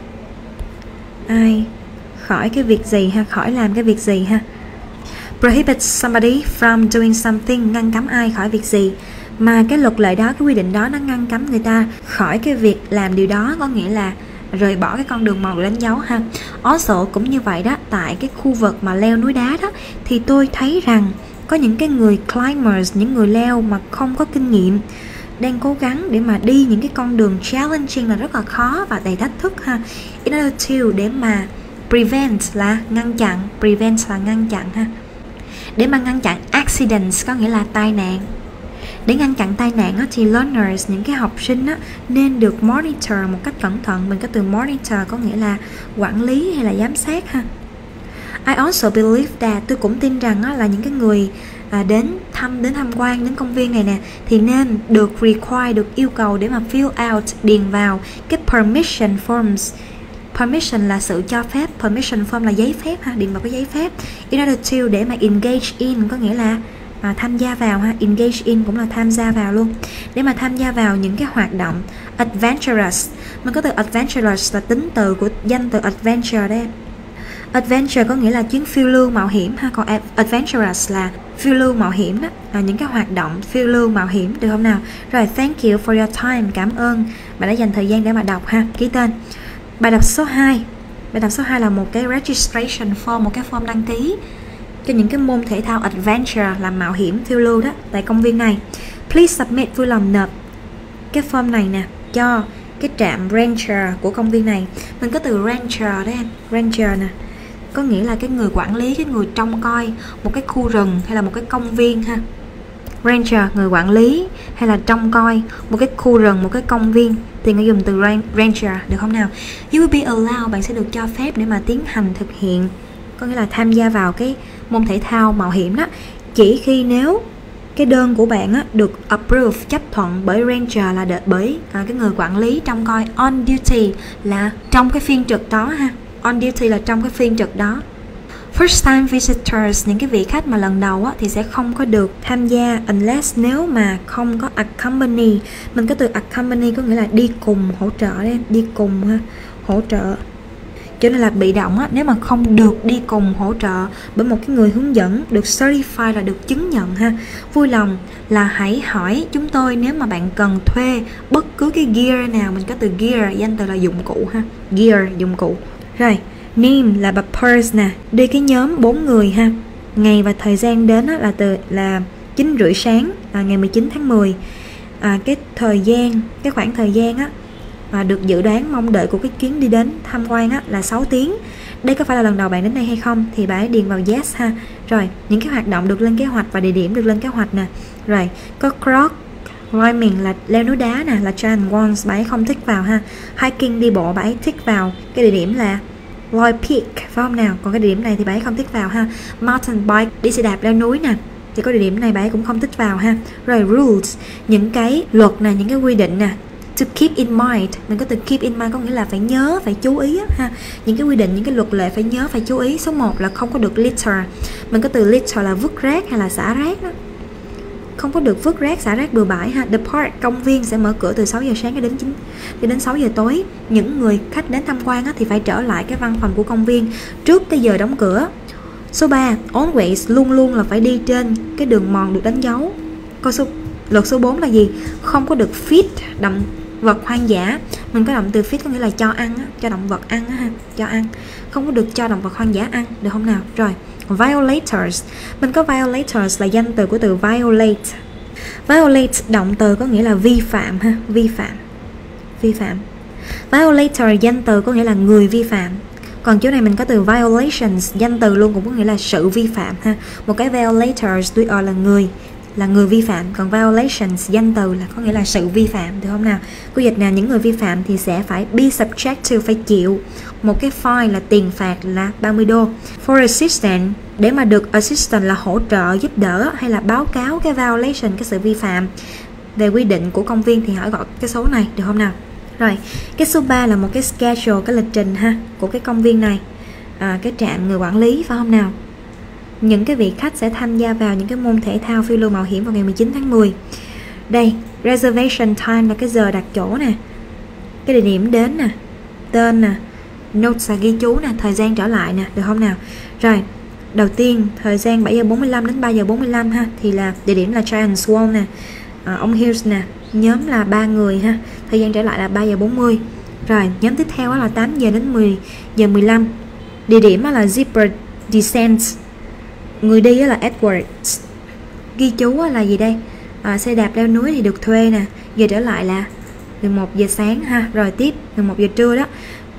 Ai khỏi cái việc gì ha, khỏi làm cái việc gì ha. Prohibit somebody from doing something, ngăn cấm ai khỏi việc gì. Mà cái luật lệ đó, cái quy định đó nó ngăn cấm người ta khỏi cái việc làm điều đó, có nghĩa là rời bỏ cái con đường mòn đánh dấu ha. Also cũng như vậy đó, tại cái khu vực mà leo núi đá đó, thì tôi thấy rằng có những cái người climbers, những người leo mà không có kinh nghiệm, đang cố gắng để mà đi những cái con đường challenging là rất là khó và đầy thách thức ha. In order to, để mà prevent là ngăn chặn, prevent là ngăn chặn ha. Để mà ngăn chặn accidents có nghĩa là tai nạn. Để ngăn chặn tai nạn á, thì learners, những cái học sinh á, nên được monitor một cách cẩn thận. Mình có từ monitor có nghĩa là quản lý hay là giám sát ha. I also believe that, tôi cũng tin rằng á, là những cái người đến tham quan đến công viên này nè, thì nên được require, được yêu cầu để mà fill out, điền vào cái permission forms. Permission là sự cho phép, permission form là giấy phép ha, điền vào cái giấy phép. In order to, để mà engage in có nghĩa là tham gia vào ha, engage in cũng là tham gia vào luôn. Để mà tham gia vào những cái hoạt động adventurous, mình có từ adventurous là tính từ của danh từ adventure đấy. Adventure có nghĩa là chuyến phiêu lưu mạo hiểm ha, còn adventurous là phiêu lưu mạo hiểm đó, những cái hoạt động phiêu lưu mạo hiểm, được không nào? Rồi, thank you for your time, cảm ơn bạn đã dành thời gian để mà đọc ha, ký tên. Bài đọc số 2. Bài đọc số 2 là một cái registration form, một cái form đăng ký cho những cái môn thể thao adventure là mạo hiểm, phiêu lưu đó tại công viên này. Please submit, vui lòng nộp cái form này nè cho cái trạm ranger của công viên này. Mình có từ ranger đấy em, ranger nè, có nghĩa là cái người quản lý, cái người trông coi một cái khu rừng hay là một cái công viên ha. Ranger, người quản lý hay là trông coi một cái khu rừng, một cái công viên, thì người dùng từ ranger được không nào? You will be allowed, bạn sẽ được cho phép để mà tiến hành thực hiện, có nghĩa là tham gia vào cái môn thể thao mạo hiểm đó, chỉ khi nếu cái đơn của bạn á, được approve, chấp thuận bởi ranger là bởi cái người quản lý trông coi. On duty là trong cái phiên trực đó ha. On duty là trong cái phiên trực đó. First time visitors, những cái vị khách mà lần đầu á, thì sẽ không có được tham gia unless, nếu mà không có accompany. Mình có từ accompany có nghĩa là đi cùng, hỗ trợ đấy, đi cùng ha, hỗ trợ. Cho nên là bị động á, nếu mà không được đi cùng hỗ trợ bởi một cái người hướng dẫn được certified là được chứng nhận ha. Vui lòng là hãy hỏi chúng tôi nếu mà bạn cần thuê bất cứ cái gear nào. Mình có từ gear, danh từ là dụng cụ ha. Gear, dụng cụ. Rồi, name là bà purse nè, đi cái nhóm 4 người ha. Ngày và thời gian đến á, là 9:30 sáng ngày 19 tháng 10. Cái thời gian, cái khoảng thời gian á được dự đoán mong đợi của cái chuyến đi đến tham quan á, là 6 tiếng. Đây có phải là lần đầu bạn đến đây hay không? Thì bạn điền vào yes ha. Rồi, những cái hoạt động được lên kế hoạch và địa điểm được lên kế hoạch nè. Rồi, có rock climbing là leo núi đá nè, là Giant Wands, bạn không thích vào ha. Hiking, đi bộ, bạn thích vào. Cái địa điểm là Lloyd Peak, phải không nào? Còn cái địa điểm này thì bạn không thích vào ha. Mountain bike, đi xe đạp leo núi nè, thì có địa điểm này bạn cũng không thích vào ha. Rồi rules, những cái luật nè, những cái quy định nè. To keep in mind, mình có từ keep in mind có nghĩa là phải nhớ, phải chú ý ha. Những cái quy định, những cái luật lệ phải nhớ, phải chú ý. Số 1 là không có được litter. Mình có từ litter là vứt rác hay là xả rác đó. Không có được vứt rác, xả rác bừa bãi ha. The park, công viên sẽ mở cửa từ 6 giờ sáng đến 6 giờ tối. Những người khách đến tham quan á, thì phải trở lại cái văn phòng của công viên trước cái giờ đóng cửa. Số 3, always, luôn luôn là phải đi trên cái đường mòn được đánh dấu. Luật số 4 là gì? Không có được feed, động vật hoang dã. Mình có động từ feed có nghĩa là cho ăn á, cho động vật ăn á ha, cho ăn. Không có được cho động vật hoang dã ăn, được không nào? Rồi, violators. Mình có violators là danh từ của từ violate. Violate động từ có nghĩa là vi phạm ha, vi phạm. Violator danh từ có nghĩa là người vi phạm. Còn chỗ này mình có từ violations, danh từ luôn cũng có nghĩa là sự vi phạm ha. Một cái violators là người vi phạm, còn violations danh từ là có nghĩa là sự vi phạm, được không nào? Cô dịch nào những người vi phạm thì sẽ phải be subject to, phải chịu một cái fine là tiền phạt là 30 đô. For assistant, để mà được assistant là hỗ trợ, giúp đỡ hay là báo cáo cái violation, cái sự vi phạm về quy định của công viên thì hỏi gọi cái số này, được không nào? Rồi, cái số 3 là một cái schedule, cái lịch trình ha của cái công viên này, cái trạm người quản lý, phải không nào? Những cái vị khách sẽ tham gia vào những cái môn thể thao phiêu lưu mạo hiểm vào ngày 19 tháng 10. Đây, reservation time là cái giờ đặt chỗ nè, cái địa điểm đến nè, tên nè, notes là ghi chú nè, thời gian trở lại nè, được không nào? Rồi, đầu tiên thời gian 7 giờ 45 đến 3 giờ 45 ha, thì là địa điểm là Giant Wall nè, ông Hills nè, nhóm là 3 người ha, thời gian trở lại là 3 giờ 40. Rồi, nhóm tiếp theo là 8 giờ đến 10 giờ 15. Địa điểm là Zipper Descent. Người đi là Edwards. Ghi chú là gì đây? Xe đạp leo núi thì được thuê nè. Giờ trở lại là 11 giờ sáng ha. Rồi tiếp 11 giờ trưa đó,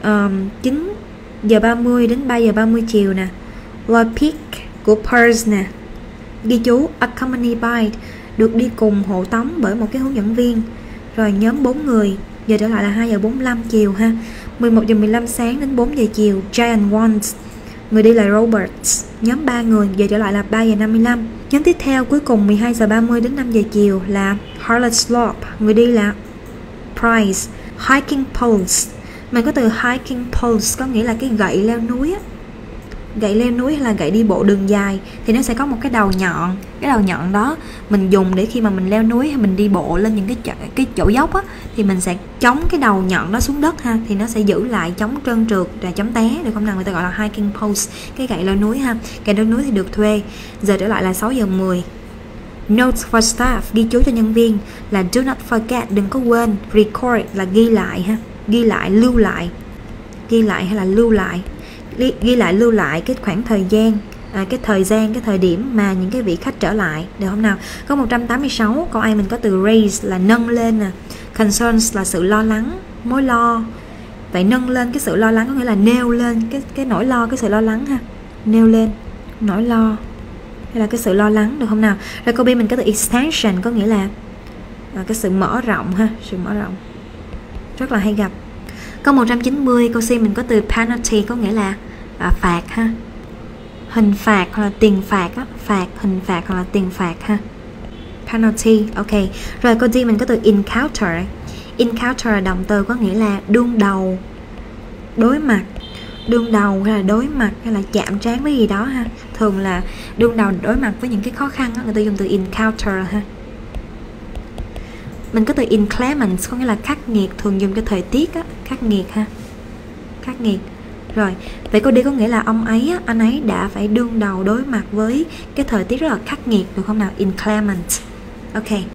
9 giờ 30 đến 3 giờ 30 chiều nè. Lloyd Peak của Purse nè. Ghi chú accompany by, được đi cùng hộ tống bởi một cái hướng dẫn viên. Rồi nhóm 4 người, giờ trở lại là 2 giờ 45 chiều ha. 11 giờ 15 sáng đến 4 giờ chiều, Giant Wands. Người đi là Roberts, nhóm 3 người, giờ trở lại là 3 giờ 55. Nhóm tiếp theo cuối cùng 12 giờ 30 đến 5 giờ chiều là Harlot Slope, người đi là Price. Hiking poles, mình có từ hiking poles có nghĩa là cái gậy leo núi á. Gậy leo núi hay là gậy đi bộ đường dài thì nó sẽ có một cái đầu nhọn. Cái đầu nhọn đó mình dùng để khi mà mình leo núi hay mình đi bộ lên những cái chỗ dốc á, thì mình sẽ chống cái đầu nhọn đó xuống đất ha, thì nó sẽ giữ lại chống trơn trượt và chống té, được không nào? Người ta gọi là hiking post, cái gậy leo núi ha. Gậy leo núi thì được thuê. Giờ trở lại là 6 giờ 10. Notes for staff, ghi chú cho nhân viên là do not forget, đừng có quên. Record là ghi lại ha, ghi lại, lưu lại. Ghi lại hay là lưu lại, ghi lại, lưu lại cái khoảng thời gian, cái thời điểm mà những cái vị khách trở lại, được không nào? Có 186, câu A mình có từ raise là nâng lên nè. Concerns là sự lo lắng, mối lo. Vậy nâng lên cái sự lo lắng có nghĩa là nêu lên cái nỗi lo, cái sự lo lắng ha. Nêu lên nỗi lo hay là cái sự lo lắng, được không nào? Rồi câu B mình có từ extension có nghĩa là cái sự mở rộng ha, sự mở rộng. Rất là hay gặp. Câu 190, câu C mình có từ penalty có nghĩa là phạt ha. Hình phạt hoặc là tiền phạt á, phạt, hình phạt hoặc là tiền phạt ha. Penalty, ok. Rồi câu D mình có từ encounter. Encounter là động từ có nghĩa là đương đầu, đối mặt. Đương đầu hay là đối mặt hay là chạm trán với gì đó ha. Thường là đương đầu đối mặt với những cái khó khăn đó, người ta dùng từ encounter ha. Mình có từ inclement có nghĩa là khắc nghiệt, thường dùng cho thời tiết á, khắc nghiệt ha. Khắc nghiệt. Rồi, vậy câu D có nghĩa là ông ấy á, anh ấy đã phải đương đầu đối mặt với cái thời tiết rất là khắc nghiệt, được không nào? Inclement. Ok.